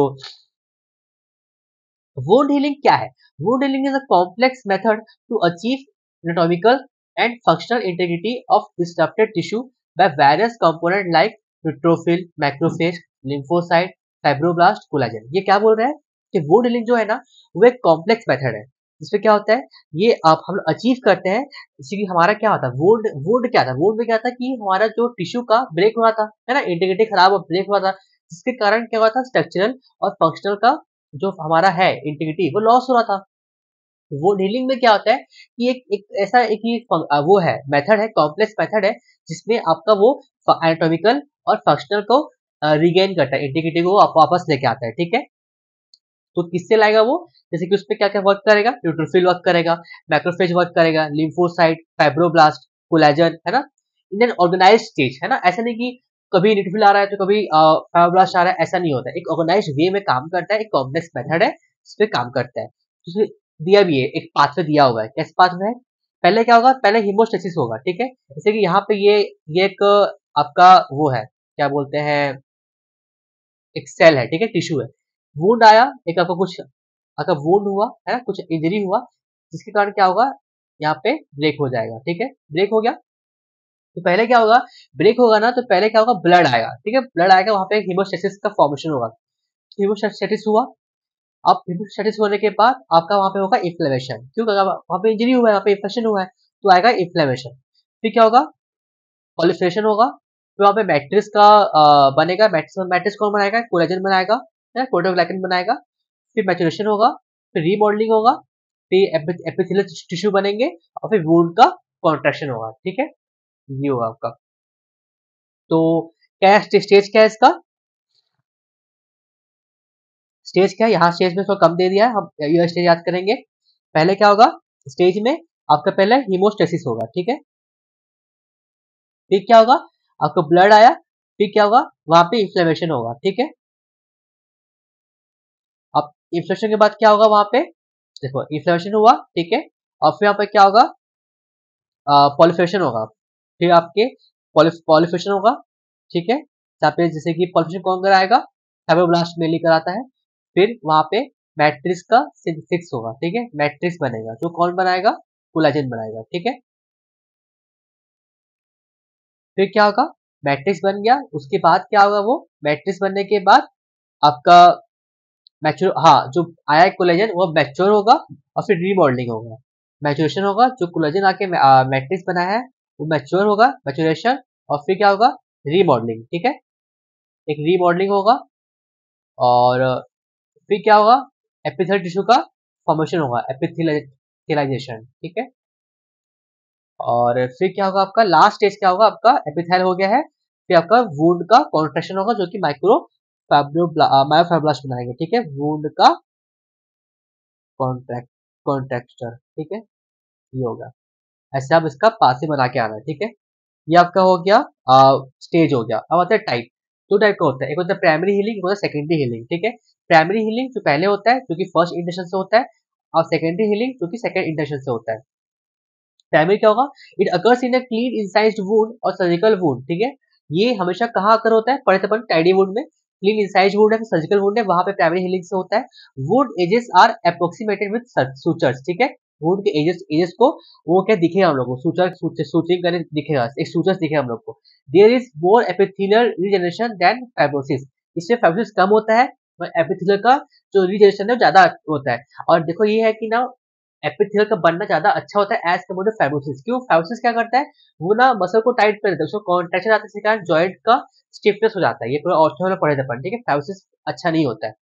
वुंड हीलिंग क्या है, wound healing is a complex method to achieve anatomical and functional integrity of disturbed tissue by various component like neutrophil, macrophage, lymphocyte, fibroblast, collagen. ये क्या बोल रहा है कि वुंड हीलिंग जो है ना, वो एक कॉम्प्लेक्स मेथड है, जिसमें क्या होता है, ये आप हम अचीव करते हैं। जैसे कि हमारा क्या होता है, वुंड वुंड क्या था, वुंड में क्या था कि हमारा जो टिश्यू का ब्रेक हुआ था, है ना, इंटीग्रिटी खराब हो, ब्रेक हुआ था, जिसके कारण क्या हुआ था, स्ट्रक्चरल और फंक्शनल का जो हमारा है इंटीग्रिटी वो लॉस हो रहा था। वुंड हीलिंग में क्या होता है कि एक ऐसा एक ही वो है मेथड है, कॉम्प्लेक्स मेथड है, जिसमें आपका वो एनाटॉमिकल और फंक्शनल को रिगेन करता है, इंटीग्रिटी को वापस लेके आता है, ठीक है। तो किससे लाएगा वो, जैसे कि उसपे क्या क्या वर्क करेगा, न्यूट्रोफिल वर्क करेगा, मैक्रोफेज वर्क करेगा, लिम्फोसाइट, फाइब्रोब्लास्ट, कोलेजन, है ना, इन एन ऑर्गेनाइज स्टेज, है ना। ऐसा नहीं कि कभी न्यूट्रोफिल आ रहा है तो कभी फाइब्रोब्लास्ट आ रहा है, ऐसा नहीं होता है, एक ऑर्गेनाइज वे में काम करता है, एक कॉम्प्लेक्स मेथड है, इस पे काम करता है। तो दिया भी है, एक पाथवे दिया हुआ है, कैसे पाथवे है, पहले क्या होगा, पहले हीमोस्टेसिस होगा, ठीक है। जैसे कि यहाँ पे ये एक आपका वो है, क्या बोलते हैं, एक सेल है, ठीक है, टिश्यू है, वुंड आया, एक आपका कुछ अगर वुंड हुआ है ना, कुछ इंजरी हुआ, जिसके कारण क्या होगा, यहाँ पे ब्रेक हो जाएगा, ठीक है, ब्रेक हो गया। तो पहले क्या होगा, ब्रेक होगा ना, तो पहले क्या होगा, ब्लड आएगा, ठीक है, ब्लड आएगा, वहां पे हीमोस्टेसिस का फॉर्मेशन होगा, हीमोस्टेसिस हुआ। अब हीमोस्टेसिस होने के बाद आपका वहां पे होगा इन्फ्लेमेशन, क्यों, वहां पे इंजरी हुआ है, वहां पे इन्फेक्शन हुआ है, तो आएगा इन्फ्लेमेशन। फिर क्या होगा, पॉलिफिकेशन होगा, फिर वहां पे मैट्रिक्स का बनेगा, मैट्रिक्स कौन बनाएगा, कोलेजन बनाएगा, प्रोटोग्लाइकन बनाएगा। फिर मैचुरेशन होगा, फिर रीमॉडलिंग होगा, फिर एपिथेलियल टिश्यू बनेंगे, और फिर वुंड का कॉन्ट्रैक्शन होगा, ठीक है, ये होगा आपका। तो क्या है स्टेज, क्या है इसका स्टेज, क्या है, यहाँ स्टेज में थोड़ा कम दे दिया है, हम ये स्टेज याद करेंगे। पहले क्या होगा, स्टेज में आपका पहले हीमोस्टेसिस होगा, ठीक है, फिर क्या होगा, आपको ब्लड आया, फिर क्या होगा, वहां पे इन्फ्लेमेशन होगा, ठीक है। अब इन्फ्लेमेशन के बाद क्या होगा वहां पे, देखो इन्फ्लेमेशन हुआ, ठीक है, और फिर यहाँ पे क्या होगा, पॉलिफिकेशन होगा, फिर आपके पॉलिफिकेशन होगा, ठीक है, जहाँ पे जैसे कि पॉलिफिकेशन कौन कराएगा, फाइब्रोब्लास्ट में लेकर आता है। फिर वहां पे मैट्रिक्स का सिंथेसिस होगा, ठीक है, मैट्रिक्स बनेगा, जो कौन बनाएगा, कोलेजन बनाएगा, ठीक है। फिर क्या होगा, मैट्रिक्स बन गया, उसके बाद क्या होगा, वो मैट्रिक्स बनने के बाद आपका मैच्योर, हाँ, जो आया है कोलेजन वो मैच्योर होगा, और फिर रीमॉडलिंग होगा, मैच्योरेशन होगा, जो कोलेजन आके मैट्रिक्स बना है वो मैच्योर होगा, मैच्योरेशन, और फिर क्या होगा, रीमॉडलिंग, ठीक है, एक रीमॉडलिंग होगा, और फिर क्या होगा, एपिथेलियल टिश्यू का फॉर्मेशन होगा, एपिथेलाइजेशन, ठीक है। और फिर क्या होगा, आपका लास्ट स्टेज क्या होगा, आपका एपिथेल हो गया है, फिर आपका वुंड का कॉन्ट्रैक्शन होगा, जो कि मायोफाइब्रोब्लास्ट बनाएंगे, ठीक है, वुंड का कॉन्ट्रैक्ट कॉन्ट्रैक्चर, ठीक है, ये होगा। ऐसे आप इसका पासे बना के आना है, ठीक है। ये आपका हो गया स्टेज हो गया। अब आता है टाइप, दो टाइप का होता है, एक होता है प्राइमरी हीलिंग, एक होता है सेकेंडरी हीलिंग, ठीक है। प्राइमरी हीलिंग जो पहले होता है, जो कि फर्स्ट इंटेंशन से होता है, और सेकेंडरी हीलिंग जो कि सेकेंड इंटेंशन से होता है। प्राइमरी क्या होगा, it occurs in a clean incised wound और सर्जिकल वुंड, ठीक है। ये हमेशा कहाँ अकर होता है, पढ़े थे अपन टाइडी वुंड में, क्लीन इंसाइज्ड वुंड है, सर्जिकल वुंड है, वहां पे प्राइमरी हीलिंग से होता है। Wound edges are approximated with sutures, ठीक है, वुंड के एजेस को वो क्या दिखेगा हम लोग को, सूचरिंग करने दिखेगा, एक सूचर्स दिखेगा हम लोग को। There is more epithelial regeneration than fibrosis, इससे फाइब्रोसिस कम होता है, और एपिथेलियल का जो रीजनरेशन है वो ज्यादा होता है। और देखो ये है कि ना, एपिथेलियल का बनना ज्यादा अच्छा होता है एज कम्पेयर टू फाइब्रोसिस। क्यों, फाइब्रोसिस क्या करता है, वो ना मसल को टाइट कर देता है, उसको कॉन्ट्रैक्शन आता है, जिसके कारण जॉइंट का स्टिफनेस हो जाता है, ये पूरा ऑर्थो में पढ़े थे अपन, ठीक है, फाइब्रोसिस अच्छा नहीं होता है।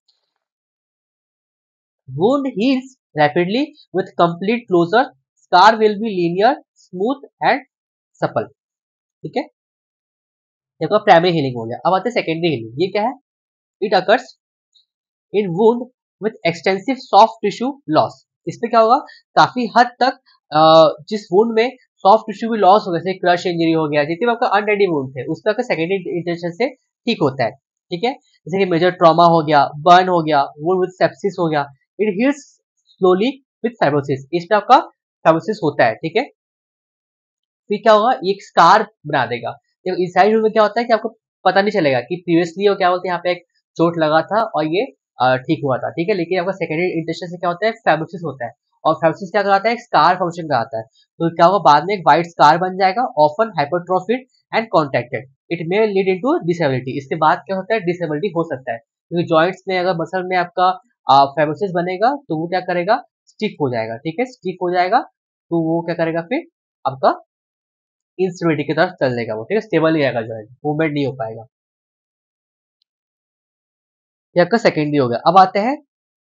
Wound heals rapidly with complete closure, scar will be linear, smooth and supple, ठीक है, देखो प्राइमरी हीलिंग हो गया। अब आते हैं सेकेंडरी हीलिंग, ये क्या है, it occurs in wound with extensive soft tissue loss. इसमें क्या होगा, काफी हद तक जिस वुंड में सॉफ्ट टिश्यू भी लॉस हो गया, जैसे क्रश इंजरी हो गया, जितने भी आपका अनरेडी वुंड थे, उसका आपका सेकेंडरी इंटेंशन से ठीक होता है, ठीक है। जैसे कि मेजर ट्रॉमा हो गया, बर्न हो गया, वुंड विथ सेप्सिस हो गया, it heals slowly with fibrosis, इसमें आपका फाइब्रोसिस होता है, ठीक है। फिर क्या होगा, ये एक स्कार बना देगा। देखो इंसाइड वुंड में क्या होता है कि आपको पता नहीं चलेगा कि प्रीवियसली वो क्या बोलते हैं, यहाँ पे एक चोट लगा था और ये ठीक हुआ था, ठीक है, लेकिन आपका सेकेंडरी इंटेंशन से क्या होता है, फैब्रोसिस होता है, और फैब्रोसिस क्या कराता है, एक स्कार फंक्शन कराता है। तो क्या होगा, बाद में एक वाइट स्कार बन जाएगा, often hypertrophied and contracted, it may lead into disability. इसके बाद क्या होता है, डिसेबिलिटी हो सकता है, क्योंकि जॉइंट्स में अगर मसल में आपका फैब्रोसिस बनेगा तो वो क्या करेगा, स्टिफ हो जाएगा, ठीक है, स्टिफ हो जाएगा, तो वो क्या करेगा, फिर आपका इंस्टेबिलिटी की तरफ चल देगा वो, ठीक है, स्टेबल नहीं रहेगा, जॉइंट मूवमेंट नहीं हो पाएगा। ये आपका सेकेंडरी हो गया। अब आते हैं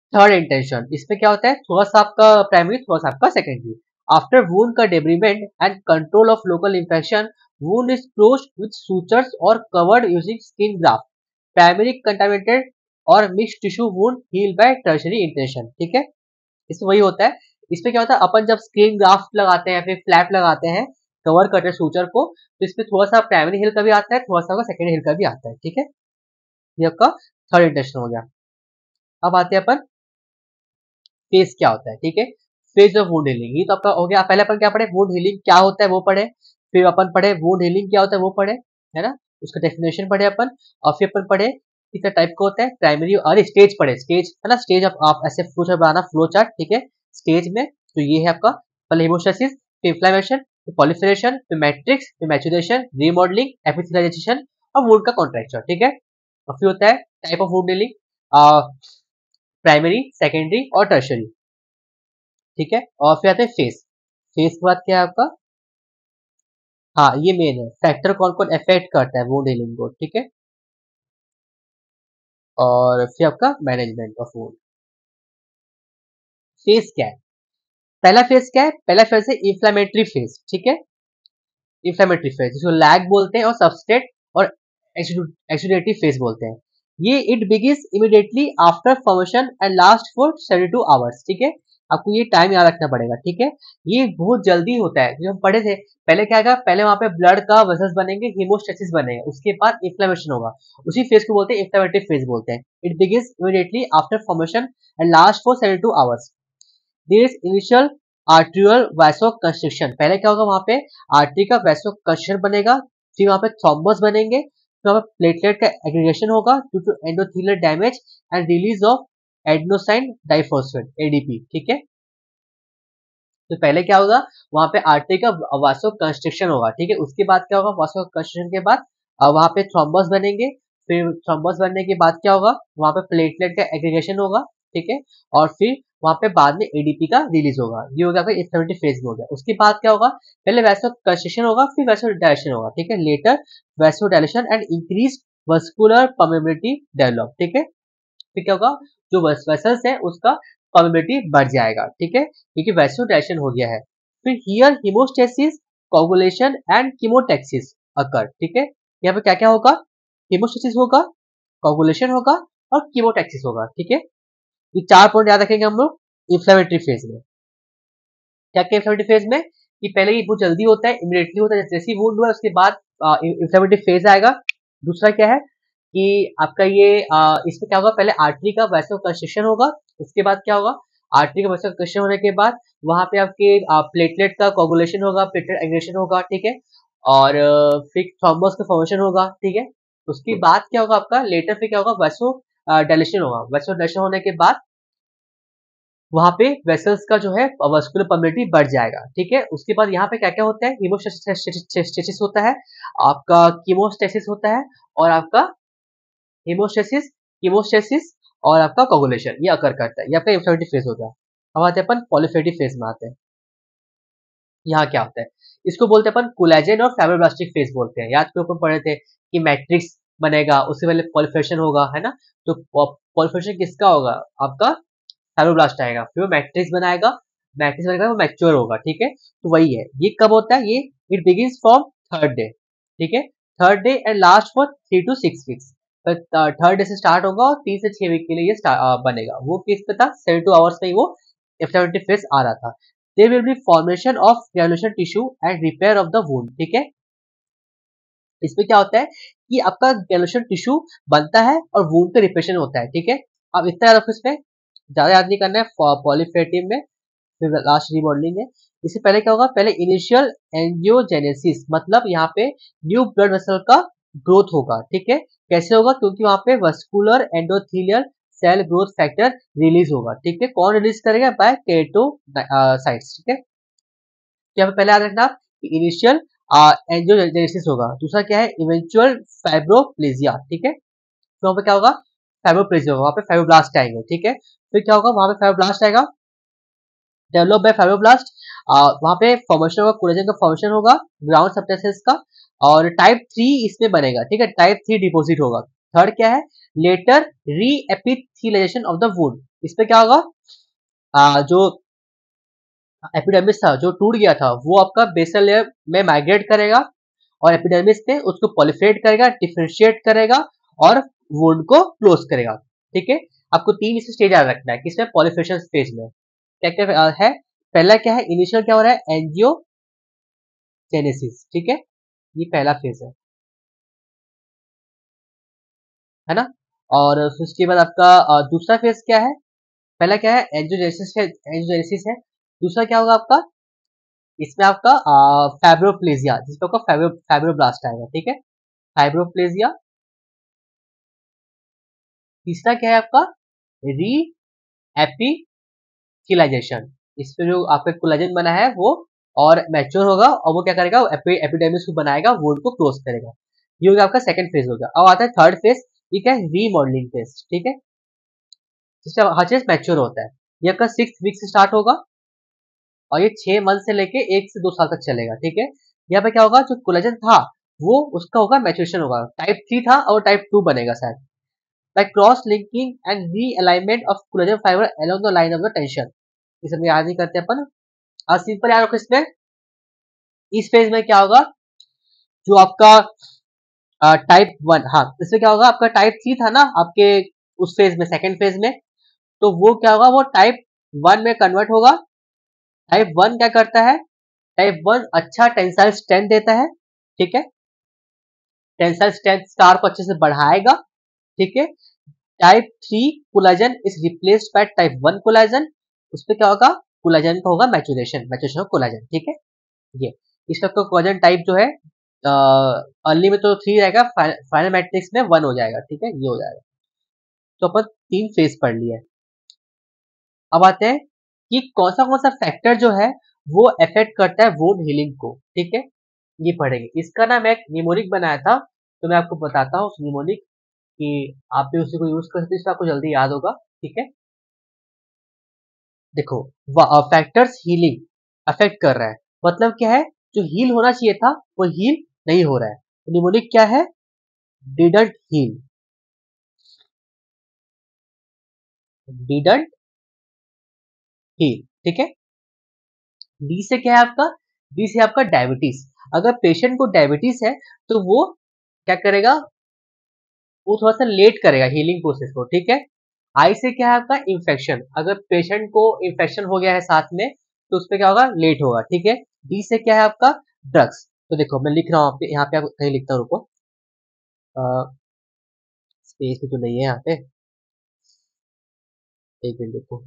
थर्ड इंटेंशन, इसमें क्या होता है, थोड़ा सा आपका प्राइमरी, थोड़ा सा आपका सेकेंडरी। आफ्टर वूंड का debridement and control of local infection, wound is closed with sutures और covered using skin graft. Primary contaminated और mixed tissue wound heal by tertiary intention, ठीक है। इसमें वही होता है, इसमें क्या होता है, अपन जब स्किन ग्राफ्ट लगाते हैं, फिर फ्लैप लगाते हैं, कवर करते हैं सूचर को, तो इसमें थोड़ा सा प्राइमरी हिल का भी आता है, थोड़ा सा सेकेंडरी हिल का भी आता है, ठीक है। ये आपका थर्ड इंटेंशन हो गया। अब आते हैं अपन फेज क्या होता है, ठीक है। फेज ऑफ वुंड हीलिंग, ये तो आपका हो गया। पहले अपन क्या पढ़े, वुंड हीलिंग क्या होता है वो पढ़े, फिर अपन पढ़े वुंड हीलिंग क्या होता है वो पढ़े, है ना, उसका डेफिनेशन पढ़े अपन, और फिर अपन पढ़े कितना टाइप का होता है, प्राइमरी और स्टेज पढ़े, स्टेज है ना, स्टेज आप ऐसे फ्लो चार्ट बनाना, फ्लो चार्ट, ठीक है। स्टेज में तो ये है आपका पहले हेमोस्टेसिस, फिर इन्फ्लेमेशन, फिर पॉलीफरेशन, फिर मैट्रिक्स, फिर मैचुरेशन, रीमॉडलिंग, एपिथेलियलाइजेशन और वुंड का कॉन्ट्रैक्चर, ठीक है। और फिर होता है type of wound healing, primary, secondary और टर्शरी, ठीक है। और फिर आते हैं फेस, फेस के बाद क्या है आपका, हाँ ये मेन है, फैक्टर कौन कौन अफेक्ट करता है वुंड हीलिंग को, ठीक है। और फिर आपका मैनेजमेंट ऑफ वुंड। फेस क्या है, पहला फेस क्या है, पहला फेस है इन्फ्लेमेटरी फेस, ठीक है। इन्फ्लेमेटरी फेज जिसको लैग बोलते हैं, और सबस्ट्रेट और एक्सुडेटिव फेज बोलते हैं। ये it begins immediately after formation and last for 72 hours, ठीक है। आपको ये टाइम याद रखना पड़ेगा, ठीक है। ये बहुत जल्दी होता है, जो हम पढ़े थे पहले क्या होगा, पहले वहां पे ब्लड का वेसल्स बनेंगे, हीमोस्टेसिस बनेगा, उसके बाद इन्फ्लेमेशन होगा, उसी फेज को बोलते हैं इन्फ्लेमेटरी फेज बोलते हैं। It begins immediately after formation and last for 72 hours. There is initial arterial vasoconstriction, पहले क्या होगा, वहां पे आर्टरी का वैसो कंस्ट्रक्शन बनेगा, फिर वहां पे थ्रोम्बस बनेंगे, फिर वहां पे प्लेटलेट का एग्रीगेशन होगा due to endothelial damage and release of adenosine diphosphate ADP, ठीक है। तो पहले क्या होगा, वहां पे आर्टरी का वासो कंस्ट्रिक्शन होगा, ठीक है। उसके बाद क्या होगा, वासो कंस्ट्रिक्शन के बाद वहां पे थ्रोम्बस बनेंगे, फिर थ्रोम्बस बनने के बाद क्या होगा, वहां पे प्लेटलेट का एग्रीगेशन होगा, ठीक है। और फिर वहां पे बाद में एडीपी का रिलीज होगा, ये हो गया आपका इन्फ्लेमेटरी फेज में हो गया। उसके बाद क्या होगा, पहले वैसो कंस्ट्रिक्शन होगा, फिर वैसो डायलेशन होगा, ठीक है। Later vasodilation and increase vascular permeability develop, ठीक है। फिर क्या होगा, जो वेसल्स है उसका परमेबिलिटी बढ़ जाएगा, ठीक है, क्योंकि वैसोडाइलेशन हो गया है। फिर here haemostasis, coagulation and chemotaxis occur, ठीक है। यहाँ पे क्या क्या होगा, हीमोस्टेसिस होगा, कोगुलेशन होगा और कीमोटैक्सिस होगा, ठीक है। ये चार पॉइंट याद रखेंगे हम लोग इन्फ्लेमेटरी फेज में। क्या क्या इन्फ्लेमेटरी फेज में, कि पहले ये बहुत जल्दी होता है, इमीडिएटली होता है, जैसे ही वुंड हुआ उसके बाद इन्फ्लेमेटरी फेज आएगा। दूसरा क्या है कि आपका ये इसमें क्या होगा, पहले आर्टरी का वैसो कंस्ट्रिक्शन होगा, उसके बाद क्या होगा, आर्टरी का वैसो कंस्ट्रिक्शन होने के बाद वहां पे आपके प्लेटलेट का कोगुलेशन होगा, प्लेटलेट एग्रेशन होगा, ठीक है। और फिर थ्रोम्बस का फॉर्मेशन होगा, ठीक है। उसके बाद क्या होगा आपका, लेटर फिर क्या होगा, वैसो डायलेशन होगा, वैसो डायलेशन होने के बाद वहां पे वेसल्स का जो है वस्कुलर परमेबिलिटी बढ़ जाएगा, ठीक है। उसके बाद यहाँ पे क्या क्या होता है, हीमोस्टेसिस होता है, आपका कीमोस्टेसिस होता है, और आपका हीमोस्टेसिस, कीमोस्टेसिस और आपका कोगुलेशन, ये अकर करता है, ये आपका इन्फ्लेमेटरी फेज हो गया। अब आते हैं अपन पॉलीफेटिव फेज में आते हैं। यहाँ क्या होता है, इसको बोलते हैं अपन कोलेजन और फाइब्रोब्लास्टिक फेज बोलते हैं। याद करो अपन पढ़े थे कि मैट्रिक्स बनेगा, उससे पहले पॉलीफेशन होगा, है ना। तो पॉलीफेशन किसका होगा, आपका फाइब्रोब्लास्ट आएगा, फिर वो मैट्रिक्स बनाएगा, मैट्रिक्स बनेगा, वो मैच्योर होगा, ठीक है। तो वही है, ये कब होता है, ये it begins from third day, ठीक है। Third day and last for 3 to 6 weeks. Third day से स्टार्ट होगा और 3 से 6 वीक के लिए ये बनेगा। वो किस पे था, 72 आवर्स में ही वो इन्फ्लेमेटरी फेज आ रहा था। There will be formation of granulation tissue and repair of the wound, ठीक है। इसमें क्या होता है कि आपका ग्रैन्युलेशन टिश्यू बनता है और वुंड का रिपेशन होता है, ठीक है। अब इतना याद रखो, इसमें ज्यादा याद नहीं करना है, पॉलीफेटिव में फिर लास्ट रिमॉडलिंग है। इससे पहले क्या होगा, पहले इनिशियल एंजियोजेनेसिस, मतलब यहाँ पे न्यू ब्लड वेसल का ग्रोथ होगा, ठीक है। कैसे होगा, क्योंकि वहां पे vascular endothelial cell growth factor release होगा, ठीक है। कौन रिलीज करेगा, बाय केराटोसाइट्स, ठीक है। तो यहाँ पे पहले याद रखना कि इनिशियल एंजियोजेनेसिस होगा। दूसरा क्या है, इवेंचुअल फाइब्रोप्लेजिया, ठीक है। तो वहां पे क्या होगा, फाइब्रोप्लेजिया होगा, वहां पे फाइब्रोब्लास्ट आएंगे, ठीक है। फिर क्या होगा, वहां पे फाइब्रोब्लास्ट आएगा, डेवलप बाय फाइब्रोब्लास्ट, वहां पे फॉर्मेशन होगा, कोलेजन का फॉर्मेशन होगा, ग्राउंड सबस्टेंसेस का, और टाइप 3 इसमें बनेगा, ठीक है। टाइप 3 डिपोजिट होगा, थर्ड क्या है, लेटर री एपिथेलियलाइजेशन ऑफ द वुंड, इस पे क्या होगा, जो एपिडर्मिस था जो टूट गया था वो आपका बेसल लेयर में माइग्रेट करेगा और एपिडर्मिस में उसको पॉलिफरेट करेगा, डिफरेंशिएट करेगा और वुंड को क्लोज करेगा। ठीक है, आपको तीन इसे स्टेज याद रखना है, किसमें, पॉलिफरेशन स्टेज में। क्या क्या है, पहला क्या है, इनिशियल क्या हो रहा है, एंजियोजेनेसिस। ठीक है, ये पहला फेज है ना। और फिर उसके बाद आपका दूसरा फेज क्या है, पहला क्या है, एंजियोजेनेसिस है, एंजियोजेनेसिस है। दूसरा क्या होगा आपका, इसमें आपका फैब्रोप्लेजिया, जिसमें आपका फैब्रोब्लास्ट आएगा। ठीक है, फाइब्रोप्लेजिया। तीसरा क्या है आपका, री एपिथेलियलाइजेशन, इस पे जो आपका कोलेजन बना है वो और मैच्योर होगा और वो क्या करेगा, एपिडर्मिस को बनाएगा, वुंड को क्लोज करेगा। ये हो गया आपका सेकंड फेज हो गया। अब आता है थर्ड फेज, ये क्या है, रीमॉडलिंग फेज। ठीक है, जिससे हर चीज मैच्योर होता है। ये आपका 6 वीक से स्टार्ट होगा और ये 6 मंथ से लेके 1 से 2 साल तक चलेगा। ठीक है, यहाँ पे क्या होगा, जो कोलेजन था वो उसका होगा मैच्योरेशन होगा, टाइप 3 था और टाइप 2 बनेगा शायद, like cross linking and realignment of collagen fiber along the line of the tension। ये सब याद नहीं करते अपन, और सिंपल याद रखो इसमें, इस फेज में क्या होगा, जो आपका टाइप 1, हाँ इसमें क्या होगा, आपका टाइप 3 था ना आपके उस फेज में, सेकंड फेज में, तो वो क्या होगा, वो टाइप 1 में कन्वर्ट होगा। टाइप 1 क्या करता है, टाइप 1 अच्छा टेंसाइल स्ट्रेंथ देता है। ठीक है, टेंसाइल स्ट्रेंथ स्कार को अच्छे से बढ़ाएगा। ठीक है, type 3 collagen is replaced by type 1 collagen, उस पे क्या होगा, कोलेजन का होगा मैचुरेशन ऑफ कोलेजन। ठीक है, ये इस टाइप का कोलेजन टाइप जो है अर्ली में तो 3 रहेगा, फाइनल मैट्रिक्स में 1 हो जाएगा। ठीक है, ये हो जाएगा। तो अपन 3 फेज पढ़ लिया है। अब आते हैं कि कौन सा फैक्टर जो है वो अफेक्ट करता है वुंड हीलिंग को। ठीक है, ये पढ़ेंगे। इसका ना मैं एक निमोनिक बनाया था, तो मैं आपको बताता हूँ उस निमोनिक कि आप भी उसी को यूज कर सकते हो, इससे आपको जल्दी याद होगा। ठीक है, देखो, फैक्टर्स हीलिंग अफेक्ट कर रहा है, मतलब क्या है, जो हील होना चाहिए था वो हील नहीं हो रहा है। निमोनिक क्या है, डिडंट हील, डिडंट हील। ठीक है, डी से क्या है आपका, डी से आपका डायबिटीज। अगर पेशेंट को डायबिटीज है तो वो क्या करेगा, वो थोड़ा सा लेट करेगा हीलिंग प्रोसेस को। ठीक है, आई से क्या है आपका, इन्फेक्शन, अगर पेशेंट को इन्फेक्शन हो गया है साथ में तो उस पर क्या होगा, लेट होगा। ठीक है, डी से क्या है आपका, ड्रग्स। तो देखो मैं लिख रहा हूँ यहाँ पे, आप कहीं लिखता हूँ, रुको, स्पेस भी तो नहीं है यहाँ पे, एक मिनट रुको,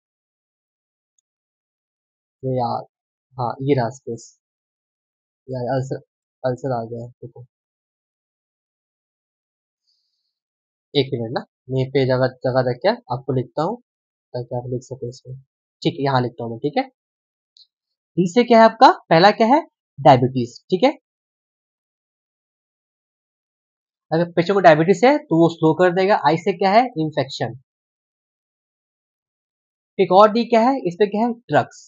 ये यार, हाँ ये रहा स्पेस, यार अल्सर, अल्सर आ गया है, देखो एक मिनट ना, मैं पे जगह जगह रख के आपको लिखता हूँ ताकि आप लिख सको इसमें। ठीक है, यहाँ लिखता हूँ मैं। ठीक है, डी से क्या है आपका, पहला क्या है, डायबिटीज। ठीक है, अगर पेशेंट को डायबिटीज है तो वो स्लो कर देगा। आई से क्या है, इन्फेक्शन। एक और डी क्या है, इस पे क्या है, ड्रग्स।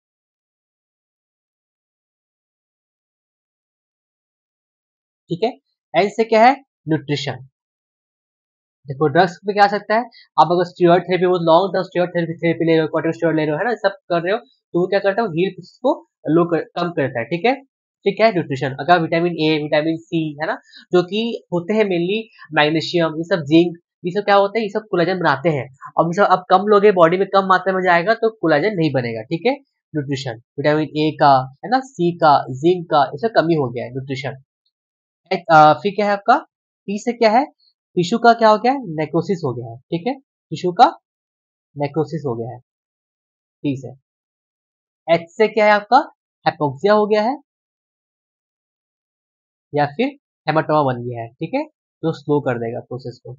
ठीक है, एन से क्या है, न्यूट्रिशन। देखो ड्रग्स पे क्या आ सकता है, आप अगर स्टीरॉयड थेरेपी, बहुत लॉन्ग टर्म स्टीरॉयड थेरेपी ले रहे हो, कॉर्टिकोस्टेरॉइड ले रहे हो, है ना, सब कर रहे हो, तो वो क्या करता है, हील प्रोसेस को कम करता है। ठीक है, ठीक है, न्यूट्रिशन, अगर विटामिन ए, विटामिन सी, है ना, जो कि होते हैं मेनली, मैग्नीशियम, ये सब, जिंक, ये सब क्या होता है, ये सब कोलेजन बनाते हैं। अब ये सब अब कम लोगे, बॉडी में कम मात्रा में जाएगा तो कोलेजन नहीं बनेगा। ठीक है, न्यूट्रिशन, विटामिन ए का, है ना, सी का, जिंक का, इससे कमी हो गया है, न्यूट्रिशन। फिर क्या है आपका, टी से क्या है, टिश्यू का क्या हो गया है, नेक्रोसिस हो गया है। ठीक है, टिश्यू का नेक्रोसिस हो गया है, टी से। एच से क्या है आपका, हाइपोक्सिया हो गया है या फिर हेमाटोमा बन गया है। ठीक है, जो स्लो कर देगा प्रोसेस को,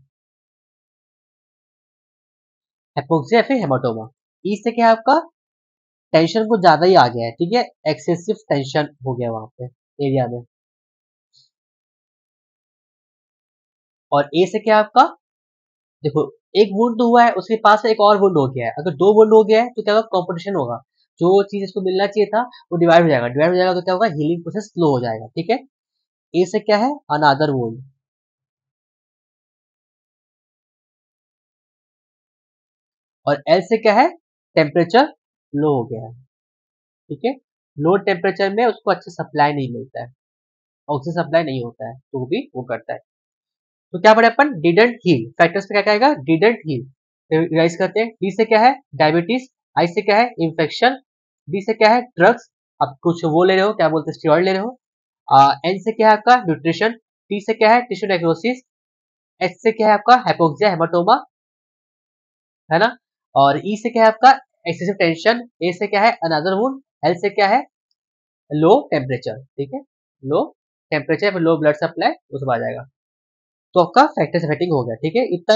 हाइपोक्सिया या फिर हेमाटोमा। ई से क्या है आपका, टेंशन को ज्यादा ही आ गया है। ठीक है, एक्सेसिव टेंशन हो गया वहां पे एरिया में। और ए से क्या है आपका, देखो एक वुंड हुआ है, उसके पास एक और वुंड हो गया है, अगर दो वुंड हो गया है तो क्या होगा, कॉम्पिटिशन होगा, जो चीज इसको मिलना चाहिए था वो डिवाइड हो जाएगा, डिवाइड हो जाएगा तो क्या होगा, हीलिंग प्रोसेस स्लो हो जाएगा। ठीक है, ए से क्या है, अनादर वुंड। और एल से क्या है, टेम्परेचर लो हो गया है, ठीक है। लो टेम्परेचर में उसको अच्छा सप्लाई नहीं मिलता है, ऑक्सीजन सप्लाई नहीं होता है, तो भी वो करता है। तो क्या पढ़े अपन, डिडंट हील, फैक्टर्स पे क्या कहेगा, डिडंट हील। रिवाइज करते हैं, डी से क्या है, डायबिटीज, आई से क्या है, इन्फेक्शन, डी से क्या है, ड्रग्स, अब कुछ वो ले रहे हो, क्या बोलते हैं, स्टेरॉइड ले रहे हो। एन से क्या है आपका, न्यूट्रिशन, टी से क्या है, टिश्यू नेक्रोसिस, एच से क्या है आपका, हाइपोक्सिया हेमाटोमा, है ना। और ई से क्या है आपका, एक्सेसिव टेंशन, ए से क्या है, अनदर वुंड, एल से क्या है, लो टेम्परेचर, ठीक है। Low temperature, low blood supply, वो सब आ जाएगा। तो आपका फैक्टर सेटिंग हो गया, ठीक है। इतना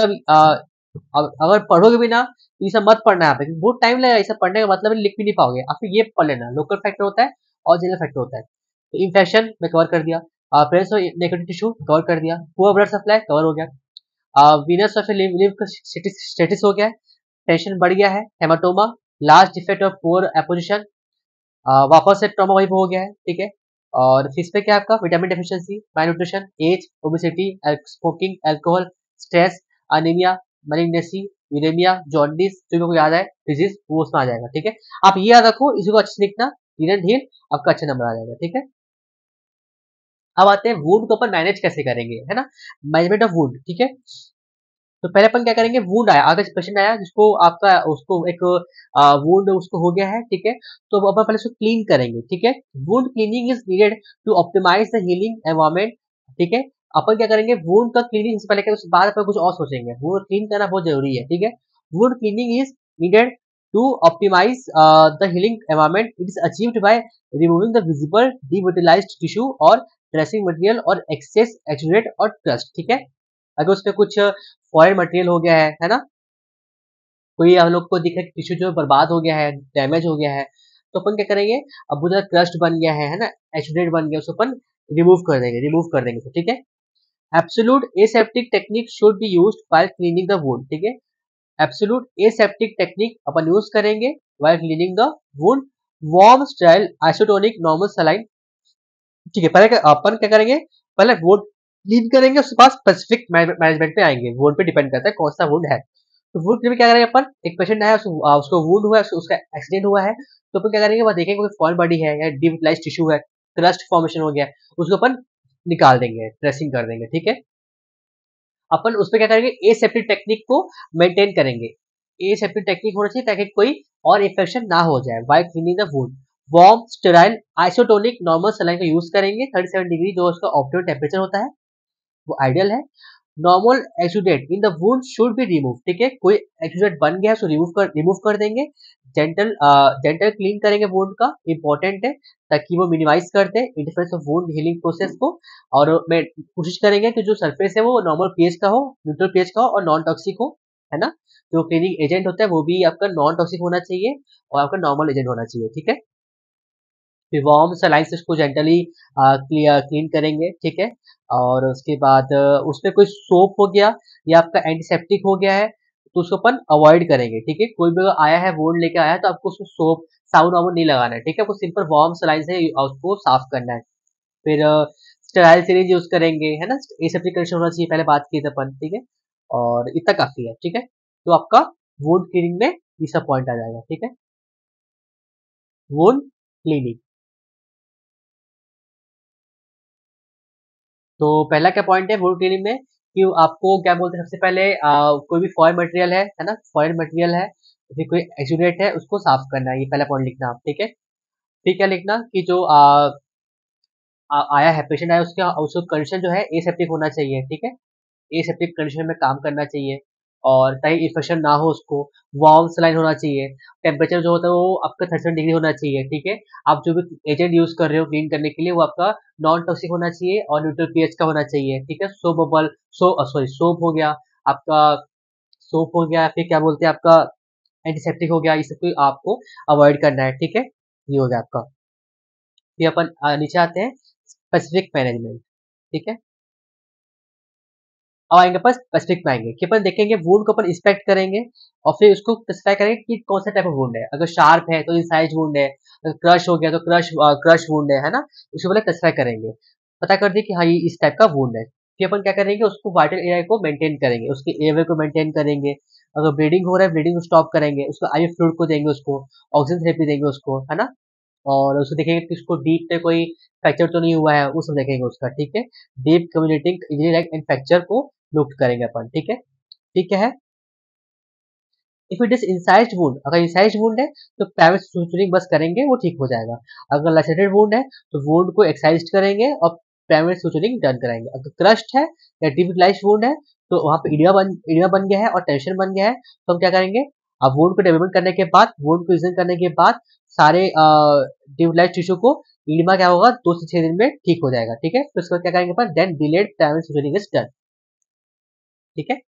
अगर पढ़ोगे भी ना तो ये सब मत पढ़ना है यहाँ पे, क्योंकि बहुत टाइम लगेगा, ये सब पढ़ने का मतलब लिख भी नहीं पाओगे। आप ये पढ़ लेना, लोकल फैक्टर होता है और जनरल फैक्टर होता है। तो इन्फेक्शन में कवर कर दिया, presence of negative tissue cover कर दिया, पुअर ब्लड सप्लाई कवर हो गया, वीनस ऑफ लिव का स्टेटस हो गया है, टेंशन बढ़ गया है, haematoma, last defect of poor apposition, वापस से ट्रॉमा वही पे हो गया है, ठीक है। और फिर पे क्या है आपका, vitamin deficiency, malnutrition, age, obesity, smoking, alcohol, stress, anaemia, malignancy, uraemia, jaundice, जो को याद है डिजीज, वो उसमें आ जाएगा, ठीक है। आप ये याद रखो, इसी को अच्छे से लिखना, रीडन हील, आपका अच्छा नंबर आ जाएगा, ठीक है। अब आते हैं वुंड को अपन मैनेज कैसे करेंगे, है ना, मैनेजमेंट ऑफ वुंड, ठीक है। तो पहले अपन क्या करेंगे, वुंड आया, अगर पेशेंट आया जिसको आपका उसको एक वुंड उसको हो गया है, ठीक है, तो अपन पहले उसको क्लीन करेंगे, ठीक है। Wound cleaning is needed to optimise the healing environment, ठीक है। अपन क्या करेंगे, वुंड का क्लीनिंग से पहले, उसके बाद अपन कुछ और सोचेंगे, वुंड क्लीन करना बहुत जरूरी है, ठीक है। Wound cleaning is needed to optimise the healing environment, it is achieved by removing the visible devitalised tissue और ड्रेसिंग मटेरियल और एक्सेस एक्सुडेट और ट्रस्ट, ठीक है। अगर उसमें कुछ फॉरेन मटेरियल हो गया है ना, कोई हम लोग को दिखे टिश्यू जो बर्बाद हो गया है, डैमेज हो गया है, तो अपन क्या करेंगे, अब उधर क्रस्ट बन गया है ना, एक्सुडेट बन गया, उसको अपन रिमूव कर देंगे, तो ठीक है। Absolute aseptic technique should be used while cleaning the wound, ठीक है। एब्सोल्यूट एसेप्टिक टेक्निक अपन यूज करेंगे while cleaning the wound, warm sterile isotonic normal saline, ठीक है। पहले अपन क्या करेंगे, पहले वुंड क्लीन करेंगे, उसके बाद स्पेसिफिक मैनेजमेंट पे आएंगे, वुंड पे डिपेंड करता है कौन सा वुंड है। तो वुंड क्लीन में क्या करेंगे अपन, एक पेशेंट है, उसको वुंड हुआ है, उसका एक्सीडेंट हुआ है, तो अपन क्या करेंगे, वह देखेंगे कोई फॉरेन बॉडी है या डिविटलाइज टिश्यू है, क्रस्ट फॉर्मेशन हो गया, उसको अपन निकाल देंगे, ड्रेसिंग कर देंगे, ठीक है। अपन उस पर क्या करेंगे, एसेप्टिक टेक्निक को मेंटेन करेंगे, एसेप्टिक टेक्निक होना चाहिए ताकि कोई और इन्फेक्शन ना हो जाए while cleaning the wound. Warm sterile isotonic normal saline का यूज करेंगे, 37 डिग्री जो उसका ऑप्टिमल टेम्परेचर होता है, वो आइडियल है। Normal exudate in the wound should be remove, ठीक है। कोई एक्सुडेट बन गया है उसको रिमूव कर देंगे। जेंटल क्लीन करेंगे वुंड का, इंपॉर्टेंट है, ताकि वो मिनिमाइज कर दे interference of wound healing process को। और मैं कोशिश करेंगे कि जो सरफेस है वो नॉर्मल पीएच का हो, न्यूट्रल पीएच का हो और नॉन टॉक्सिक हो, है ना। जो क्लीनिंग एजेंट होता है वो भी आपका नॉन टॉक्सिक होना चाहिए और आपका नॉर्मल एजेंट होना चाहिए, ठीक है। फिर वार्म सलाइन से उसको जेंटली क्लीन करेंगे, ठीक है। और उसके बाद उसमें कोई सोप हो गया या आपका एंटीसेप्टिक हो गया है, तो उसको अपन अवॉइड करेंगे, ठीक है। कोई भी आया है वुंड लेके आया है तो आपको उसको सोप साबुन वाबुन नहीं लगाना है, ठीक है। आपको सिंपल वार्म सलाइन से उसको साफ करना है। फिर स्टेराइल सिरिंज यूज करेंगे, है ना, एसेप्टिक कंडीशन होना चाहिए, पहले बात की थी अपन, ठीक है। और इतना काफी है, ठीक है। तो आपका वुंड क्लीनिंग में ये सब पॉइंट आ जाएगा, ठीक है। वुंड क्लीनिंग, तो पहला क्या पॉइंट है वुड क्लीनिंग में, कि आपको क्या बोलते हैं, सबसे पहले कोई भी फॉरेन मटेरियल है ना, फॉरेन मटेरियल है, फिर कोई एक्सुडेट है, उसको साफ करना है, ये पहला पॉइंट लिखना आप, ठीक है। फिर क्या लिखना कि जो आया है, पेशेंट आया, उसका उसको कंडीशन जो है एसेप्टिक होना चाहिए, ठीक है। एसेप्टिक कंडीशन में काम करना चाहिए और ताकि इन्फेक्शन ना हो उसको। वार्म सलाइन होना चाहिए, टेम्परेचर जो होता है वो आपका 37 डिग्री होना चाहिए, ठीक है। आप जो भी एजेंट यूज कर रहे हो क्लीन करने के लिए वो आपका नॉन टॉक्सिक होना चाहिए और न्यूट्रल पीएच का होना चाहिए, ठीक है। सोप बबल सॉरी सोप हो गया आपका, सोप हो गया, फिर क्या बोलते हैं आपका एंटीसेप्टिक हो गया, ये सब को आपको अवॉइड करना है, ठीक है। ये हो गया आपका। फिर अपन नीचे आते हैं स्पेसिफिक मैनेजमेंट, ठीक है। अब आएंगे अपन स्पेसिफिक में आएंगे कि अपन देखेंगे वुंड को अपन इंस्पेक्ट करेंगे और फिर उसको स्पेसिफाई करेंगे कि कौन सा टाइप ऑफ वुंड है। अगर शार्प है तो इंसाइज वुंड है, अगर क्रश हो गया तो क्रश वुंड है ना। उसको पहले स्पेसिफाई करेंगे, पता कर दिए कि हाँ ये इस टाइप का वुंड है। फिर अपन क्या करेंगे, उसको वाइटल एरिया को मेंटेन करेंगे, उसके एयर को मेंटेन करेंगे, अगर ब्लीडिंग हो रहा है, ब्लीडिंग को स्टॉप करेंगे, उसको आईवी फ्लूइड को देंगे, उसको ऑक्सीजन थेरेपी देंगे उसको, है ना। और उसको देखेंगे कि उसको डीप में कोई फ्रैक्चर तो नहीं हुआ है, वो सब देखेंगे उसका, ठीक है। Deep communicating injury like in fracture को लुक करेंगे अपन, ठीक है। ठीक है। If it is incised wound, अगर इंसाइज्ड वुंड है तो प्राइवेट सुचरिंग बस करेंगे, वो ठीक हो जाएगा। अगर लैसेटेड वुंड है तो वुंड को एक्साइज करेंगे और प्राइवेट सुचरिंग डन कराएंगे। अगर क्रस्ट है या डिविलाइज्ड वुंड है तो वहां पे इडिया बन गया है और टेंशन बन गया है, तो हम क्या करेंगे, अब वुंड को डेवलपमेंट करने के बाद, वुंड को इजन करने के बाद सारे डिविलाइज्ड टिश्यू को इडिमा क्या होगा 2 से 6 दिन में ठीक हो जाएगा, ठीक है। फिर उसके बाद क्या करेंगे अपन, then delayed private suturing is done, ठीक है।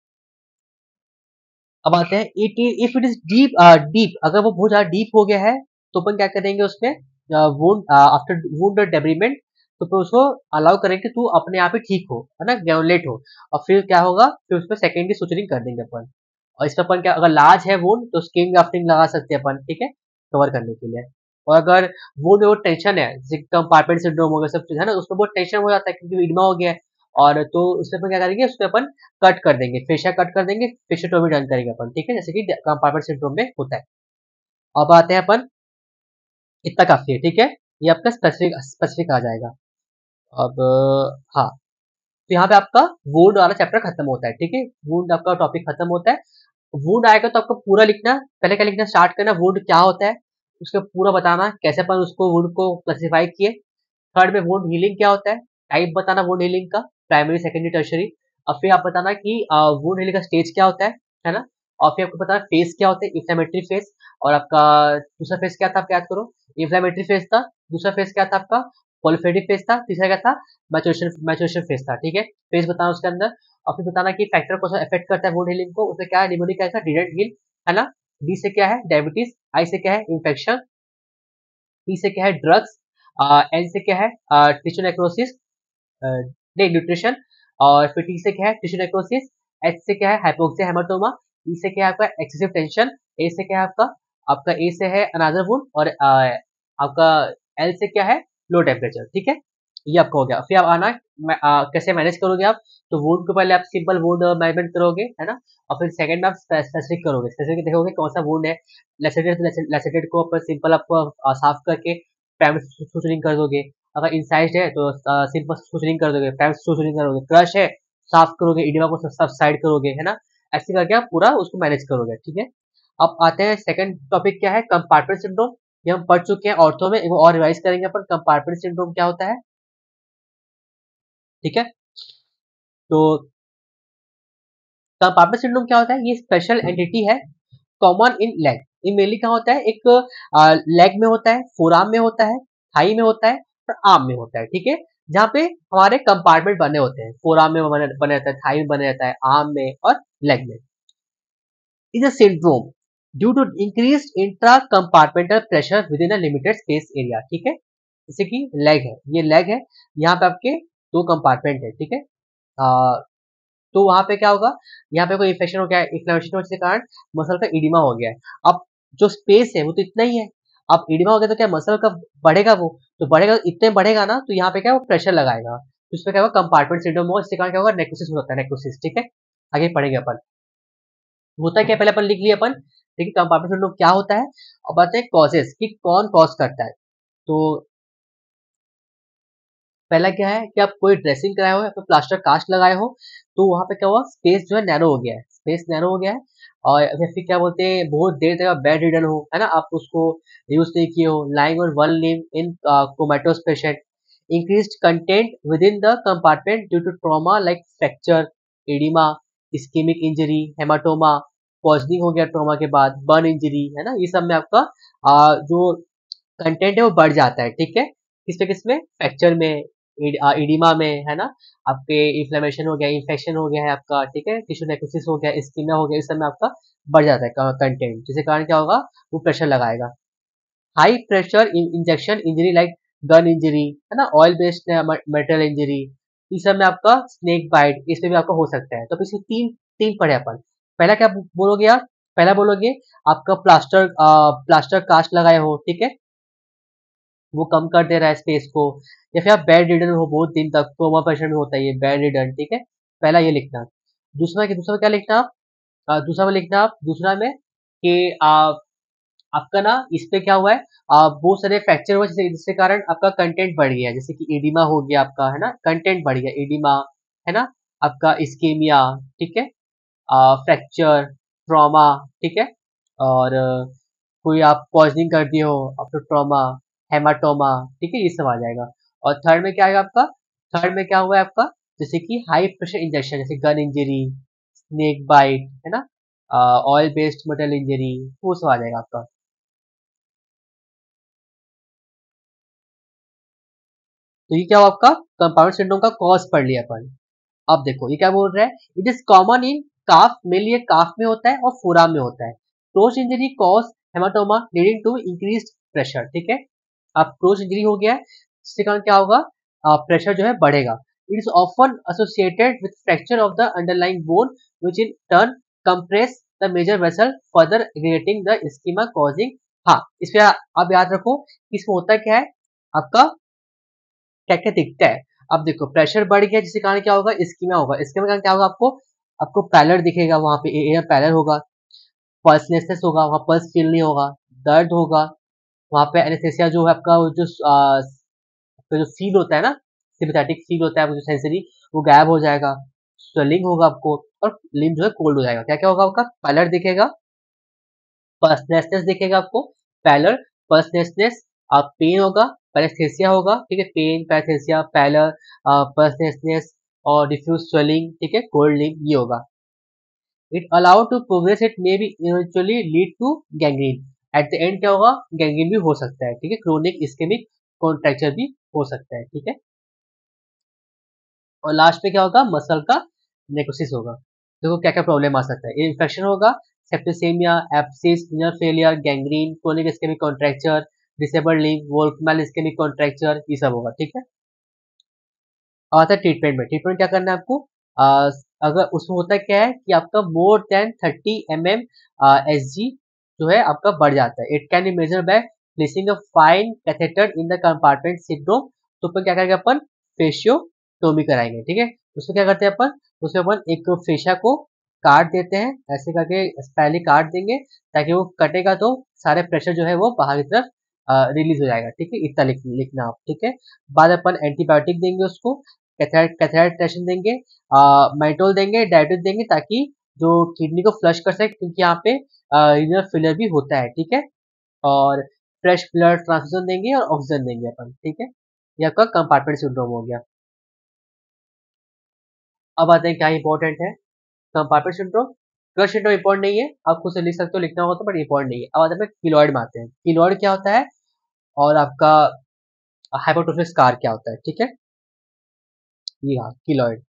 अब आते हैं if it is deep, deep अगर वो बहुत ज्यादा डीप हो गया है तो अपन क्या करेंगे उसमें, वुंड आफ्टर वुंड डेवलपमेंट, तो फिर उसको अलाउ करेंगे कि तू अपने आप ही ठीक हो, है ना, ग्रेनुलेट हो। और फिर क्या होगा, फिर उसमें सेकेंडरी सुचरिंग कर देंगे अपन। और इस पर अपन क्या, अगर लार्ज है वुंड तो स्किन ग्राफ्टिंग लगा सकते हैं अपन, ठीक है, कवर करने के लिए। और अगर वुंड में वो टेंशन है, जैसे कंपार्टमेंट सिंड्रोम हो गया, सब चीज है ना, उसमें बहुत टेंशन हो जाता है क्योंकि इडमा हो गया है। और तो उसमें अपन क्या करेंगे, उसमें अपन कट कर देंगे, फेशिया कट कर देंगे, फेशियोटॉमी डन करेंगे अपन, ठीक है, जैसे कि कंपार्टमेंट सिंड्रोम में होता है। अब आते हैं अपन, इतना काफी है, ठीक है। ये आपका स्पेसिफिक स्पेसिफिक आ जाएगा। अब हाँ, तो यहाँ पे आपका वुंड वाला चैप्टर खत्म होता है, ठीक है, वुंड आपका टॉपिक खत्म होता है। वुंड आएगा तो आपको पूरा लिखना, पहले क्या लिखना स्टार्ट करना, वुंड क्या होता है, उसका पूरा बताना कैसे अपन उसको वुंड को क्लासिफाई किए। थर्ड में वुंड हीलिंग क्या होता है, टाइप बताना वुंड हीलिंग का, प्राइमरी सेकेंडरी टर्शरी। और फिर आप बताना कि वुंड हीलिंग का स्टेज क्या होता है ना। और फिर आपको बताना फेस क्या होता है, इन्फ्लेमेटरी फेस। और आपका दूसरा फेस क्या था, आप याद करो, इन्फ्लेमेटरी फेस था। दूसरा फेस क्या था आपका, पॉलिफेटिव फेस था। तीसरा क्या था, मैचुरेशन फेस था, ठीक है। फेस बताना उसके अंदर। और फिर बताना कि फैक्टर कौन सा अफेक्ट करता है वुंड हीलिंग को, उसमें क्या है, निमोनिक क्या है, डिडेंट हील, है ना। डी से क्या है, डायबिटीज। आई से क्या है, इन्फेक्शन। टी से क्या है, ड्रग्स। एन से क्या है, टिश्यू नेक्रोसिस, नहीं न्यूट्रिशन। और फिर टी से क्या है, टिश्यू नेक्रोसिस। एच से क्या है, हाइपोक्सिया हेमाटोमा। ई से क्या है आपका, एक्सेसिव टेंशन। ए से क्या है आपका, आपका ए से है अनादर वुंड। और आपका एल से क्या है, लो टेम्परेचर, ठीक है। ये आपका हो गया। फिर आप आना कैसे मैनेज करोगे आप, तो वुंड को पहले आप सिंपल वुंड मैनेजमेंट करोगे, है ना। और फिर सेकंड में आप स्पेसिफिक करोगे, स्पेसिफिक देखोगे कौन सा वुंड है। लैसेटेड को आप सिंपल आपको साफ करके प्राइमरी सुचरिंग कर दोगे। अगर इंसाइज्ड है तो सिंपल सुचरिंग कर दोगे, प्राइमरी सुचरिंग करोगे। क्रश है, साफ करोगे, इडिमा को साइड करोगे, है ना। ऐसे करके आप पूरा उसको मैनेज करोगे, ठीक है। अब आते हैं सेकंड टॉपिक क्या है, कंपार्टमेंट सिंड्रोम। ये हम पढ़ चुके हैं ऑर्थो में, एक बार और रिवाइज करेंगे अपन, कंपार्टमेंट सिंड्रोम क्या होता है, ठीक है। तो कंपार्टमेंट सिंड्रोम क्या होता है, ये स्पेशल एंटिटी है, कॉमन इन लेग। ये मेनली क्या होता है, एक लेग में होता है, फोरआर्म में होता है, थाई में होता है और आर्म में होता है, ठीक है। जहाँ पे हमारे कंपार्टमेंट बने होते हैं, फोरआर्म में बने रहता है, थाई में बने रहता है, आर्म में और लेग में। Is a syndrome due to increased intra compartmental pressure within a limited space area, ठीक है। जैसे कि लेग है, ये लेग है, यहाँ पे आपके दो कंपार्टमेंट है, ठीक है। तो वहां पे क्या होगा, यहाँ पे कोई इन्फेक्शन हो गया है, इन्फ्लेमेशन होने के कारण मसल का इडिमा हो गया है। अब जो स्पेस है वो तो इतना ही है, अब इडिमा हो गया तो क्या मसल का बढ़ेगा, वो तो बढ़ेगा, इतने बढ़ेगा ना, तो यहाँ पे क्या वो प्रेशर लगाएगा, तो इसमें क्या होगा, कंपार्टमेंट सिंड्रोम होगा, इसके कारण क्या होगा, नेक्रोसिस हो सकता है, नेक्रोसिस, ठीक है। आगे पढ़ेंगे अपन, होता क्या, पहले अपन लिख लिए अपन, ठीक है, कंपार्टमेंट सिंड्रोम क्या होता है। अब बात है कॉजेस कि कौन कॉज करता है। तो पहला क्या है कि आप कोई ड्रेसिंग कराए हो या फिर प्लास्टर कास्ट लगाए हो, तो वहां पे क्या हुआ, स्पेस जो है नैरो हो गया है, स्पेस नैरो हो गया है। और या फिर क्या बोलते हैं, बहुत देर तक बेड रिडन हो, है ना, आप उसको यूज नहीं किए हो, lying on one limb in comatose patient. Increased content within the compartment due to trauma like fracture, oedema, ischaemic injury, haematoma, poisoning हो गया ट्रॉमा के बाद, बर्न इंजरी, है ना, ये सब में आपका जो कंटेंट है वो बढ़ जाता है, ठीक है। किसमें फ्रैक्चर में, इडिमा में, है ना, आपके इन्फ्लेमेशन हो गया, इन्फेक्शन हो गया है आपका, ठीक है, टिश्यू नेक्रोसिस हो गया, इस्कीमिया हो गया, इस सब में आपका बढ़ जाता है कंटेंट, जिसके कारण क्या होगा, वो प्रेशर लगाएगा। High pressure injection injury like gun injury, है ना, ऑयल बेस्ड मेटल इंजरी, इस सब में आपका स्नेक बाइट, इसमें भी आपका हो सकता है। तो इसमें तीन तीन पढ़े अपन। पहला क्या बोलोगे आप, पहला बोलोगे आपका प्लास्टर कास्ट लगाए हो, ठीक है, वो कम कर दे रहा है स्पेस को। या फिर आप बेड रिडन हो बहुत दिन तक, कोमा पेशेंट में होता है ये बेड रिडन, ठीक है, पहला ये लिखना। दूसरा क्या लिखना आप, दूसरा में लिखना आप, दूसरा में कि आपका ना इस पे क्या हुआ है, बहुत सारे फ्रैक्चर हुआ जिसके कारण आपका कंटेंट बढ़ गया, जैसे कि एडिमा हो गया आपका, है ना, कंटेंट बढ़ गया, एडिमा, है ना, आपका इस्केमिया, ठीक है, फ्रैक्चर, ट्रॉमा, ठीक है, और कोई आप पॉइजनिंग कर दिए हो, आपको ट्रॉमा, हेमाटोमा, ठीक है, ये सब आ जाएगा। और थर्ड में क्या आएगा आपका, थर्ड में क्या हुआ है आपका, जैसे कि हाई प्रेशर इंजेक्शन, जैसे गन इंजरी, स्नेक बाइट, है ना, ऑयल बेस्ड मेटल इंजरी, वो सब आ जाएगा आपका। तो ये क्या हुआ आपका, कंपाउंड सिंड्रोम का कॉज पढ़ लिया अपन। अब देखो ये क्या बोल रहा है, it is common in calf, mainly ये काफ में होता है और फोराम में होता है। Crush injury cause haematoma leading to increased pressure, ठीक है। अब क्रोच इंजरी हो गया है, इसके कारण क्या होगा, प्रेशर जो है बढ़ेगा। It is often associated with fracture of the underlying bone which in turn compress the major vessel further aggregating the ischaemia causing. हाँ, इस पे आप याद रखो इसमें होता क्या है आपका, क्या क्या दिखता है। अब देखो प्रेशर बढ़ गया जिसके कारण क्या होगा, इस्कीमिया होगा, इस्कीमिया के कारण क्या होगा आपको, आपको पैलर दिखेगा, वहां पे एरिया पैलर होगा, पल्सलेसनेस होगा, वहां पल्स फील नहीं होगा, दर्द होगा, वहां पे एनेस्थेसिया जो है आपका, वो जो आपका जो फील होता है ना, सिंपैथेटिक फील होता है आपको जो सेंसरी, वो गायब हो जाएगा, स्वेलिंग होगा आपको, और लिम्ब जो है कोल्ड हो जाएगा। क्या क्या होगा आपका, पैलर दिखेगा, पर्सनेसनेस दिखेगा आपको, पैलर, पर्सनेसनेस, पेन होगा, पैरेस्थेसिया होगा, ठीक है, पेन, पैरेस्थेसिया, पैलर, पर्सनेसनेस और डिफ्यूज स्वेलिंग, ठीक है, कोल्ड लिंग, ये होगा। It allow to progress, it may be eventually lead to gangrene, at the end क्या होगा, गैंग्रीन भी हो सकता है, ठीक है, क्रोनिक इस्केमिक कॉन्ट्रैक्चर भी हो सकता है, ठीक है। और लास्ट में क्या होगा, मसल का नेक्रोसिस होगा। देखो क्या क्या प्रॉब्लम आ सकता है, इन्फेक्शन होगा, septicaemia, sepsis, renal failure, gangrene, chronic ischaemic contracture, disabled limb, Volkmann ischaemic contracture, ये सब होगा, ठीक है। आता है ट्रीटमेंट में, ट्रीटमेंट क्या करना है आपको, आ, अगर उसमें होता है क्या है कि आपका मोर देन 30 mm SG जो है आपका बढ़ जाता है, it can be measure by placing a fine catheter in the compartment syndrome. तो अपन क्या करेंगे, अपन फेशियोटोमी कराएंगे, ठीक है। उसमें क्या करते हैं अपन, उसमें अपन एक फेशिया को काट देते हैं, ऐसे करके पहले काट देंगे ताकि वो कटेगा तो सारे प्रेशर जो है वो बाहर की तरफ रिलीज हो जाएगा, ठीक है, इतना लिखना आप, ठीक है। बाद में अपन एंटीबायोटिक देंगे उसको, कैथेटेशन देंगे, मेटोल देंगे, डायटोल देंगे, ताकि जो किडनी को फ्लश कर सके, क्योंकि यहाँ पे रीनल फेलियर भी होता है, ठीक है। और फ्रेश ब्लड ट्रांसफ्यूजन देंगे और ऑक्सीजन देंगे अपन, ठीक है। ये आपका कंपार्टमेंट सिंड्रोम हो गया। अब आते हैं क्या इंपॉर्टेंट है, compartment syndrome. Clutch syndrome important नहीं है, आप खुद से लिख सकते हो, लिखना होगा तो, बट इंपॉर्टेंट नहीं है। अब आते हैं किलॉइड में, आते हैं किलॉइड क्या होता है, और आपका हाइपोट्रोफिक स्कार क्या होता है, ठीक है। ये हाँ किलॉइड,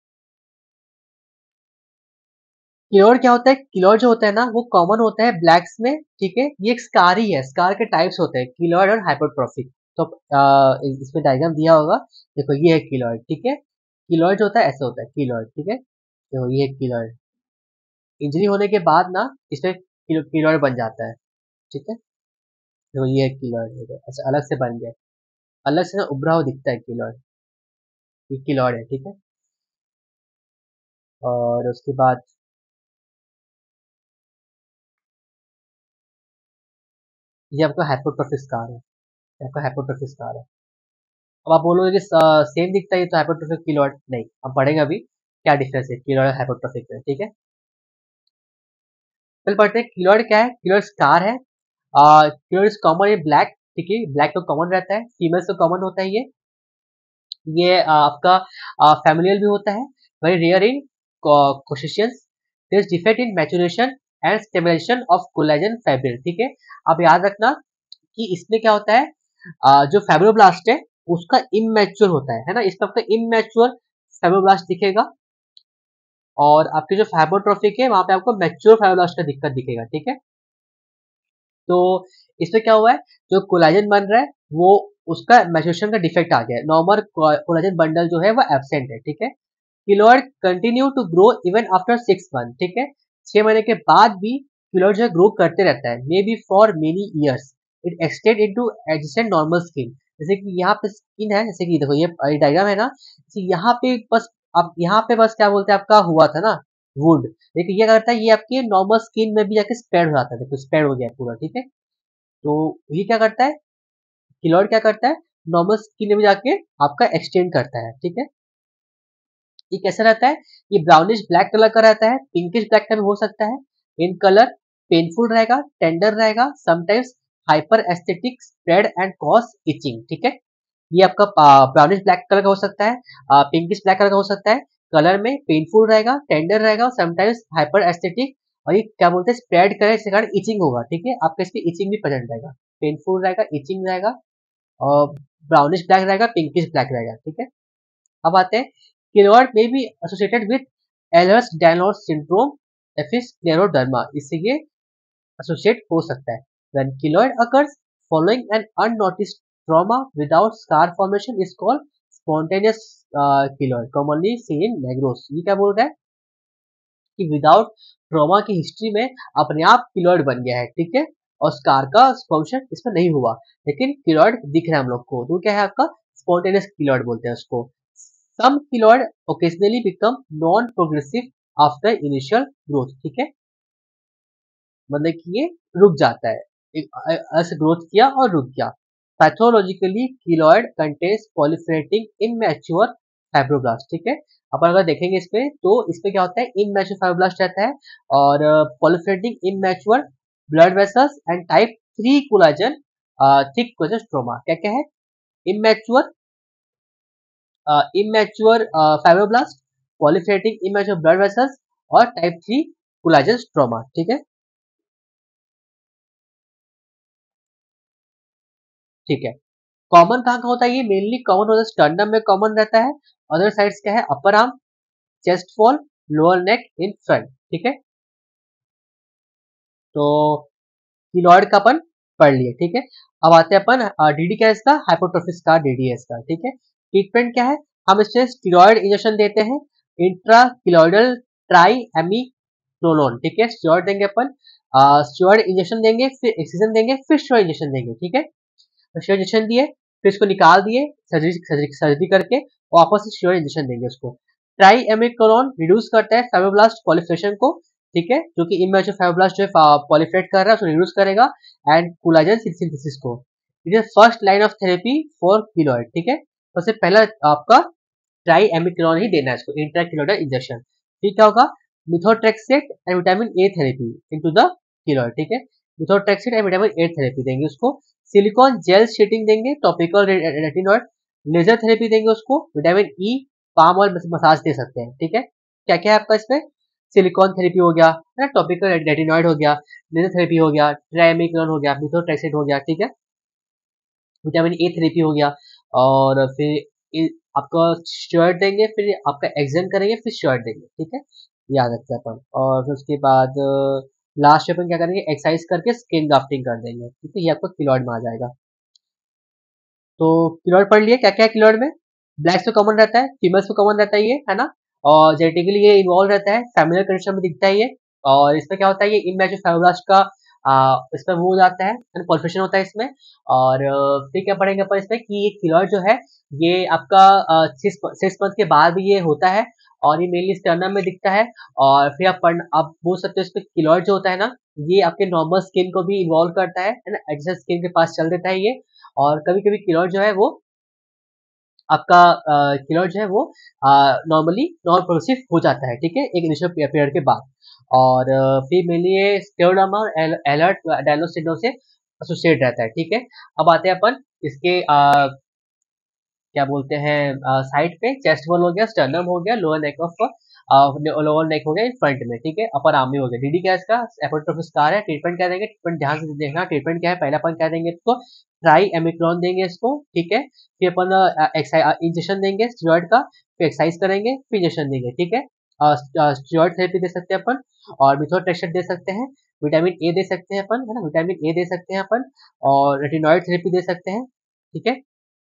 किलॉइड क्या होता है, किलॉइड जो होता है ना वो कॉमन होता है ब्लैक्स में, ठीक है। ये एक स्कार ही है, स्कार के टाइप्स होते हैं किलॉइड और हाइपोट्रोफिक। तो इसमें डायग्राम दिया होगा, देखो ये है किलॉइड, ठीक है। किलॉइड जो होता है ऐसे होता है किलॉइड, ठीक है। तो ये है किलॉइड, इंजरी होने के बाद ना इसमें किलॉइड बन जाता है, ठीक है। तो ये है किलॉइड, अच्छा अलग से बन गया, अलग से ना उभरा हुआ दिखता है किलॉइड, ये किलॉइड है, ठीक है। और उसके बाद ये आपका हाइपोट्रोफिक स्कार है, ये आपका हाइपोट्रोफिक स्कार है। अब आप बोलोगे कि सेम दिखता है तो हाइपोट्रोफिक किलॉइड, नहीं, हम पढ़ेंगे अभी क्या डिफरेंस है किलॉइड और हाइपोट्रोफिक में, ठीक है। चल पढ़ते हैं किलॉइड क्या है, किलॉइड स्कार है, keloid is common in black, ठीक है, ब्लैक तो कॉमन रहता है, फीमेल्स तो कॉमन होता है ये आपका फैमिलियल भी होता है, very rare in caucasians, there is defect in maturation and stabilisation of collagen fibril, ठीक है। अब याद रखना कि इसमें क्या होता है, जो फाइब्रोब्लास्ट है उसका इमेच्योर होता है ना, इसमें आपका इमेच्योर फाइब्रोब्लास्ट दिखेगा, और आपके जो फाइब्रोट्रोफिक है वहां पे आपको मैच्योर फाइब्रोब्लास्ट का दिक्कत दिखेगा, ठीक है। तो इसमें क्या हुआ है, जो कोलाजन बन रहा है वो उसका मैच्योरेशन का डिफेक्ट आ गया है, नॉर्मल कोलाजन बंडल जो है वो एब्सेंट है, ठीक है। Keloid continue to grow even after 6 month, ठीक है, 6 महीने के बाद भी किलोइड जो है ग्रो करते रहता है, may be for many years, it extend into adjacent normal skin. जैसे कि यहाँ पे स्किन है, जैसे कि देखो ये डायग्राम है ना, जैसे यहाँ पे बस, अब यहाँ पे बस क्या बोलते हैं आपका हुआ था ना, वुंड। देखिए ये क्या करता है, ये आपके नॉर्मल स्किन में भी जाके स्प्रेड हो जाता है, देखो स्प्रेड हो गया पूरा, ठीक है। तो ये क्या करता है, किलॉइड क्या करता है, नॉर्मल स्किन में भी जाके आपका एक्सटेंड करता है, ठीक है। ये कैसा रहता है, ये ब्राउनिश ब्लैक कलर का रहता है, पिंकिश ब्लैक का भी हो सकता है। इन कलर पेनफुल रहेगा, टेंडर रहेगा, sometimes hyperaesthetic, spread and cause itching, ठीक है। ये आपका ब्राउनिश ब्लैक कलर का हो सकता है, पिंकिश ब्लैक कलर का हो सकता है। कलर में पेनफुल रहेगा, टेंडर रहेगा और समटाइम्स हाइपर एस्थेटिक, और ये क्या बोलते हैं, स्प्रेड करे इसके कारण इचिंग होगा, ठीक है। आपका इस पे इचिंग भी प्रेजेंट रहेगा, पेनफुल रहेगा, इचिंग रहेगा, और ब्राउनिश ब्लैक रहेगा, पिंकिश ब्लैक रहेगा, ठीक है। अब आते हैं, केलॉइड में be associated with Ehlers Danlos syndrome, एफिस स्क्लेरोडर्मा, इससे ये एसोसिएट हो सकता है। When keloid occurs following an unnoticed trauma without scar formation is called spontaneous keloid, commonly seen in negroes. ये क्या बोल रहा है कि विदाउट ट्रॉमा की हिस्ट्री में अपने आप किलॉइड बन गया है, ठीक है, और स्कार का फंक्शन इसमें नहीं हुआ, लेकिन किलॉइड दिख रहा है हम लोग को, तो क्या है आपका स्पॉन्टेनियस किलॉइड बोलते हैं उसको। Some keloid occasionally become non progressive after initial growth, ठीक है, मतलब कि ये रुक जाता है, ऐसे ग्रोथ किया और रुक गया। Pathologically keloid contains proliferating immature fibroblast, ठीक है। अपन अगर देखेंगे इसमें तो इसमें क्या होता है, इमैच्योर फाइब्रोब्लास्ट रहता है, और proliferating immature blood vessels and type 3 collagen thick collagen stroma, क्या क्या है, immature immature fibroblast, proliferating immature blood vessels और टाइप 3 कोलाजन स्ट्रोमा, ठीक है। ठीक है, कॉमन कहाँ का होता है, ये मेनली कॉमन होता है स्टर्नम में कॉमन रहता है, अदर साइड्स क्या है, upper arm, chest wall, lower neck in front, ठीक है। तो किलॉइड का अपन पढ़ लिए, ठीक है। अब आते हैं अपन डीडी क्या है इसका, हाइपोट्रोफिक स्कार डीडी है इसका, ठीक है। ट्रीटमेंट क्या है, हम इससे स्टीरॉयड इंजेक्शन देते हैं, इंट्रा किलॉइडल ट्राई एमिक्लोलोन, ठीक है, स्टीरॉयड देंगे अपन, स्टीरॉयड इंजेक्शन देंगे, फिर एक्सीजन देंगे, फिर स्टीरॉयड इंजेक्शन देंगे, ठीक है। स्टीरॉयड इंजेक्शन दिए, फिर इसको निकाल दिए सर्जरी सर्जरी सर्जरी करके, वापस से स्टीरॉयड इंजेक्शन देंगे उसको। ट्राई एमिक्लोलोन रिड्यूस करता है फाइब्रोब्लास्ट पॉलिफिकेशन को, ठीक है, जो कि इमेच्योर फाइब्रोब्लास्ट जो है पॉलिफ्रेट कर रहा है उसको रिड्यूस करेगा, एंड कोलाजन सिंथेसिस को। It is first line of therapy for keloid, ठीक है। सबसे पहला आपका ट्राई एमिक्लोन ही देना है इसको, इंट्राकिलोइडल इंजेक्शन। फिर क्या होगा, methotrexate and vitamin A therapy into the keloid, ठीक है। Methotrexate and vitamin A therapy देंगे उसको, सिलिकॉन जेल शीटिंग देंगे, टॉपिकल रेटिनॉइड, लेजर थेरेपी देंगे उसको, vitamin E, palm oil massage दे सकते हैं, ठीक है। क्या क्या है आपका इसमें, सिलिकॉन थेरेपी हो गया है ना, टॉपिकल रेटिनॉइड हो गया, लेजर थेरेपी हो गया, ट्राइमेक्लोन हो गया, मिथोट्रेक्सेट हो गया, ठीक है, विटामिन ए थेरेपी हो गया, और फिर आपका स्टेरॉइड देंगे, फिर आपका एक्सम करेंगे, फिर स्टेरॉइड देंगे, ठीक है, याद रखते हैं अपन। और फिर उसके बाद लास्ट में अपन क्या करेंगे, एक्सरसाइज करके स्किन ग्राफ्टिंग कर देंगे, ठीक है, ये आपका किलॉइड में आ जाएगा। तो किलॉइड पढ़ लिए, क्या क्या है किलॉइड में, ब्लैक्स में कॉमन रहता है, फीमेल्स में कॉमन रहता है ये, है ना, और जेनेटिकली ये इन्वॉल्व रहता है, फैमिलियल कंडीशन में दिखता है ये, और इसमें क्या होता है, ये इमेच्योर फाइब्रोब्लास्ट का इसमें वो हो जाता है, पॉलिफिकेशन होता है इसमें। और फिर क्या पढ़ेंगे अपन इसमें कि ये किलॉइड जो है ये आपका 6 मंथ के बाद भी ये होता है, और ये मेनली स्टर्नम में दिखता है। और फिर आप बोल सकते हो इसमें किलॉइड जो होता है ना, ये आपके नॉर्मल स्किन को भी इन्वॉल्व करता है ना, एडजस्ट स्किन के पास चल देता है ये। और कभी कभी किलॉइड जो है वो आपका किलॉइड जो है वो नॉर्मली नॉन प्रोग्रेसिव हो जाता है, ठीक है, एक इनिशियल पीरियड के बाद। और फिर मेनली ये स्क्लेरोडर्मा और एलर्ट डायनोड सिंड्रोम से एसोसिएट रहता है, ठीक है। अब आते हैं अपन इसके क्या बोलते हैं साइड पे, चेस्ट वॉल हो गया, स्टर्नम हो गया, लोअर नेक हो गया फ्रंट में, ठीक है, अपर आर्म में हो गया। डीडी क्या है इसका, एपोट्रोफिक स्कार है। ट्रीटमेंट क्या देंगे, ट्रीटमेंट ध्यान से देखना, ट्रीटमेंट क्या है, पहले अपन क्या देंगे इसको, ट्राई एमिक्रोन देंगे इसको, ठीक है। फिर अपन इंजेक्शन देंगे स्टेरॉइड का, फिर एक्सरसाइज करेंगे, फिर इंजेक्शन देंगे, ठीक है। स्टेरॉइड थेरेपी दे सकते हैं अपन, और मिथोट्रेक्सेट दे सकते हैं, विटामिन ए दे सकते हैं अपन, है ना, विटामिन ए दे सकते हैं अपन, और रेटिनॉइड थेरेपी दे सकते हैं, ठीक है।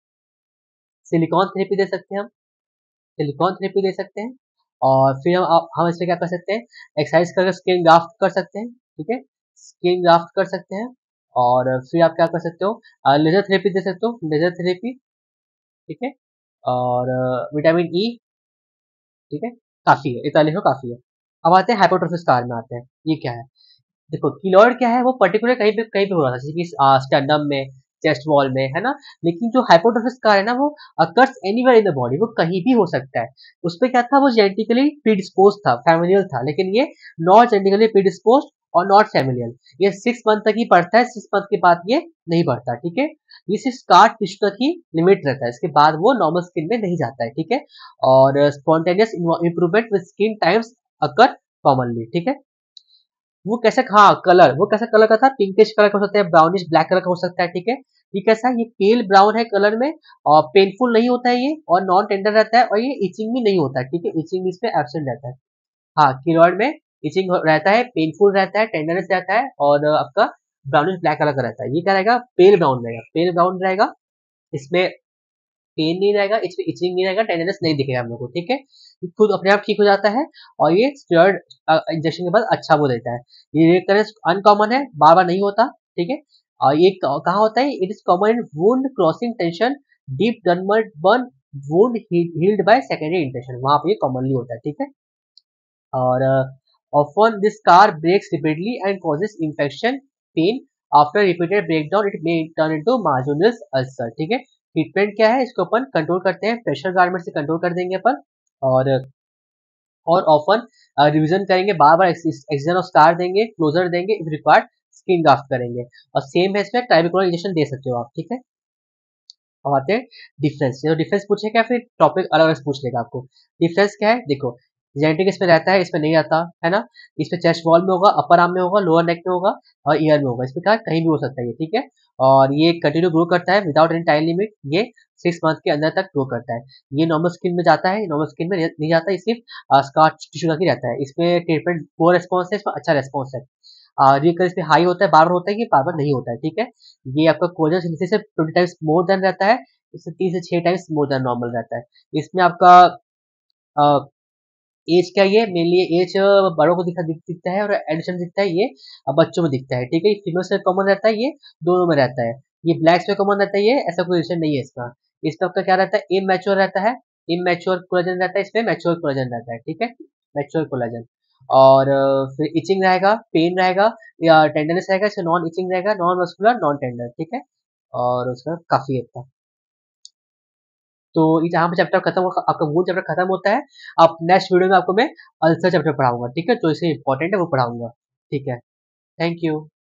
सिलिकॉन थेरेपी दे सकते हैं हम, सिलिकॉन थेरेपी दे सकते हैं। और फिर हम इसमें क्या कर सकते हैं, एक्सरसाइज करके स्किन ग्राफ्ट कर सकते हैं, ठीक है, स्किन ग्राफ्ट कर सकते हैं। और फिर आप क्या कर सकते हो, लेजर थेरेपी दे सकते हो, लेजर थेरेपी, ठीक है। और विटामिन ई, ठीक है, काफी है, 41 काफी है। अब आते हैं हाइपोट्रोफिक स्कार में आते हैं, ये क्या है? देखो कीलॉइड क्या है, वो पर्टिकुलर कहीं पे हो रहा था, जैसे कि स्टर्नम में, चेस्ट वॉल में, है ना? लेकिन जो हाइपोट्रोफिक स्कार है ना, वो occurs anywhere in the body, वो कहीं भी हो सकता है। उसपे क्या था, वो जेनेटिकली प्रीडिस्पोज था, फैमिलियल था, लेकिन ये नॉट जेनेटिकली प्रीडिस्पोज और नॉट फैमिलियल। ये 6 मंथ तक ही बढ़ता है, 6 मंथ के बाद ये नहीं बढ़ता, ठीक है? ये सिर्फ स्कार टिश्यू तक ही लिमिट रहता है, इसके बाद वो नॉर्मल स्किन में नहीं जाता है, ठीक है? और spontaneous improvement with skin times occur commonly, ठीक है? वो कैसे, हाँ कलर, वो कैसा कलर का था, पिंकिश कलर का हो सकता है, ब्राउनिश ब्लैक कलर का हो सकता है, ठीक है? ये कैसा है, ये पेल ब्राउन है कलर में, और पेनफुल नहीं होता है ये, और नॉन टेंडर रहता है, और ये इचिंग भी नहीं होता है, ठीक है? इचिंग इस पे एब्सेंट रहता है। हाँ, कीलॉइड में इचिंग रहता है, पेनफुल रहता है, टेंडरनेस रहता है, और आपका ब्राउनिश ब्लैक कलर का रहता है। ये क्या रहेगा, पेल ब्राउन रहेगा, पेल ब्राउन रहेगा। इसमें पेन नहीं रहेगा, इसमें इचिंग नहीं रहेगा, टेंडरनेस नहीं दिखेगा हम लोग को, ठीक है? ये खुद अपने आप ठीक हो जाता है, और ये स्टेरॉइड इंजेक्शन के बाद अच्छा वो देता है। ये रिकरेंस अनकॉमन है, बार बार नहीं होता, ठीक है? और ये कहाँ होता है, it is common in wound crossing tension, deep dermal burn, wound healed by secondary intention, वहां पे ये कॉमनली होता है, ठीक है? और often this scar breaks repeatedly and causes infection, pain. After repeated breakdown, it may turn into marginal ulcer. ठीक है? ट्रीटमेंट क्या है, इसको अपन कंट्रोल करते हैं, प्रेशर गार्मेंट से कंट्रोल कर देंगे अपन, और ऑफन रिविजन करेंगे, बार बार एक्सजन ऑफ स्कार देंगे, क्लोजर देंगे, इफ रिक्वायर्ड स्किन ग्राफ्ट करेंगे, और सेम है इसमें ट्राइबिकुलर इंजेक्शन दे सकते हो आप, ठीक है? अब आते हैं डिफरेंस, तो डिफरेंस पूछेगा या फिर टॉपिक अलग अलग पूछ लेगा आपको? डिफरेंस क्या है, देखो जेनेटिक इसमें रहता है, इसमें नहीं आता है ना? इसमें चेस्ट वॉल में होगा, अपर आर्म में होगा, लोअर नेक में होगा, और ईयर में होगा, इसमें क्या कहीं भी हो सकता है ये, ठीक है? और ये कंटिन्यू ग्रो करता है विदाउट एनी टाइम लिमिट, ये 6 मंथ के अंदर तक ग्रो करता है। ये नॉर्मल स्किन में जाता है, नॉर्मल स्किन में नहीं जाता, ये सिर्फ स्कार टिश्यू तक ही रहता है। इसमें ट्रीटमेंट पोअर रिस्पॉन्स है, इसमें अच्छा रिस्पॉन्स है। ये कल इसमें हाई होता है, बार बार होता है, ये बार बार नहीं होता है, ठीक है? ये आपका कोलेजन सिंथेसिस से 20 टाइम्स मोर देन रहता है, इससे 3 से 6 टाइम्स मोर देन नॉर्मल रहता है। इसमें आपका एज क्या, ये मेनली एज बड़ों को दिखता है, और एडिशन दिखता है ये बच्चों में दिखता है, ठीक है? फीमेल्स में कॉमन रहता है, ये दोनों में रहता है। ये ब्लैक्स में कॉमन रहता है, ये ऐसा कोई रिलेशन नहीं है इसका। इसका आपका क्या रहता है, इमेच्योर रहता है, इमेच्योर कोलेजन रहता है, इसमें मैच्योर कोलेजन रहता है, ठीक है? Mature collagen. और फिर इचिंग रहेगा, पेन रहेगा, या टेंडरनेस रहेगा, इसमें नॉन इचिंग रहेगा, नॉन मस्कुलर, नॉन टेंडर, ठीक है? और उसका काफी अच्छा। तो ये जहाँ पे चैप्टर खत्म होगा, आपका वो चैप्टर खत्म होता है। अब नेक्स्ट वीडियो में आपको मैं अल्सर चैप्टर पढ़ाऊंगा, ठीक है? जो इसे इंपॉर्टेंट है वो पढ़ाऊंगा, ठीक है? Thank you.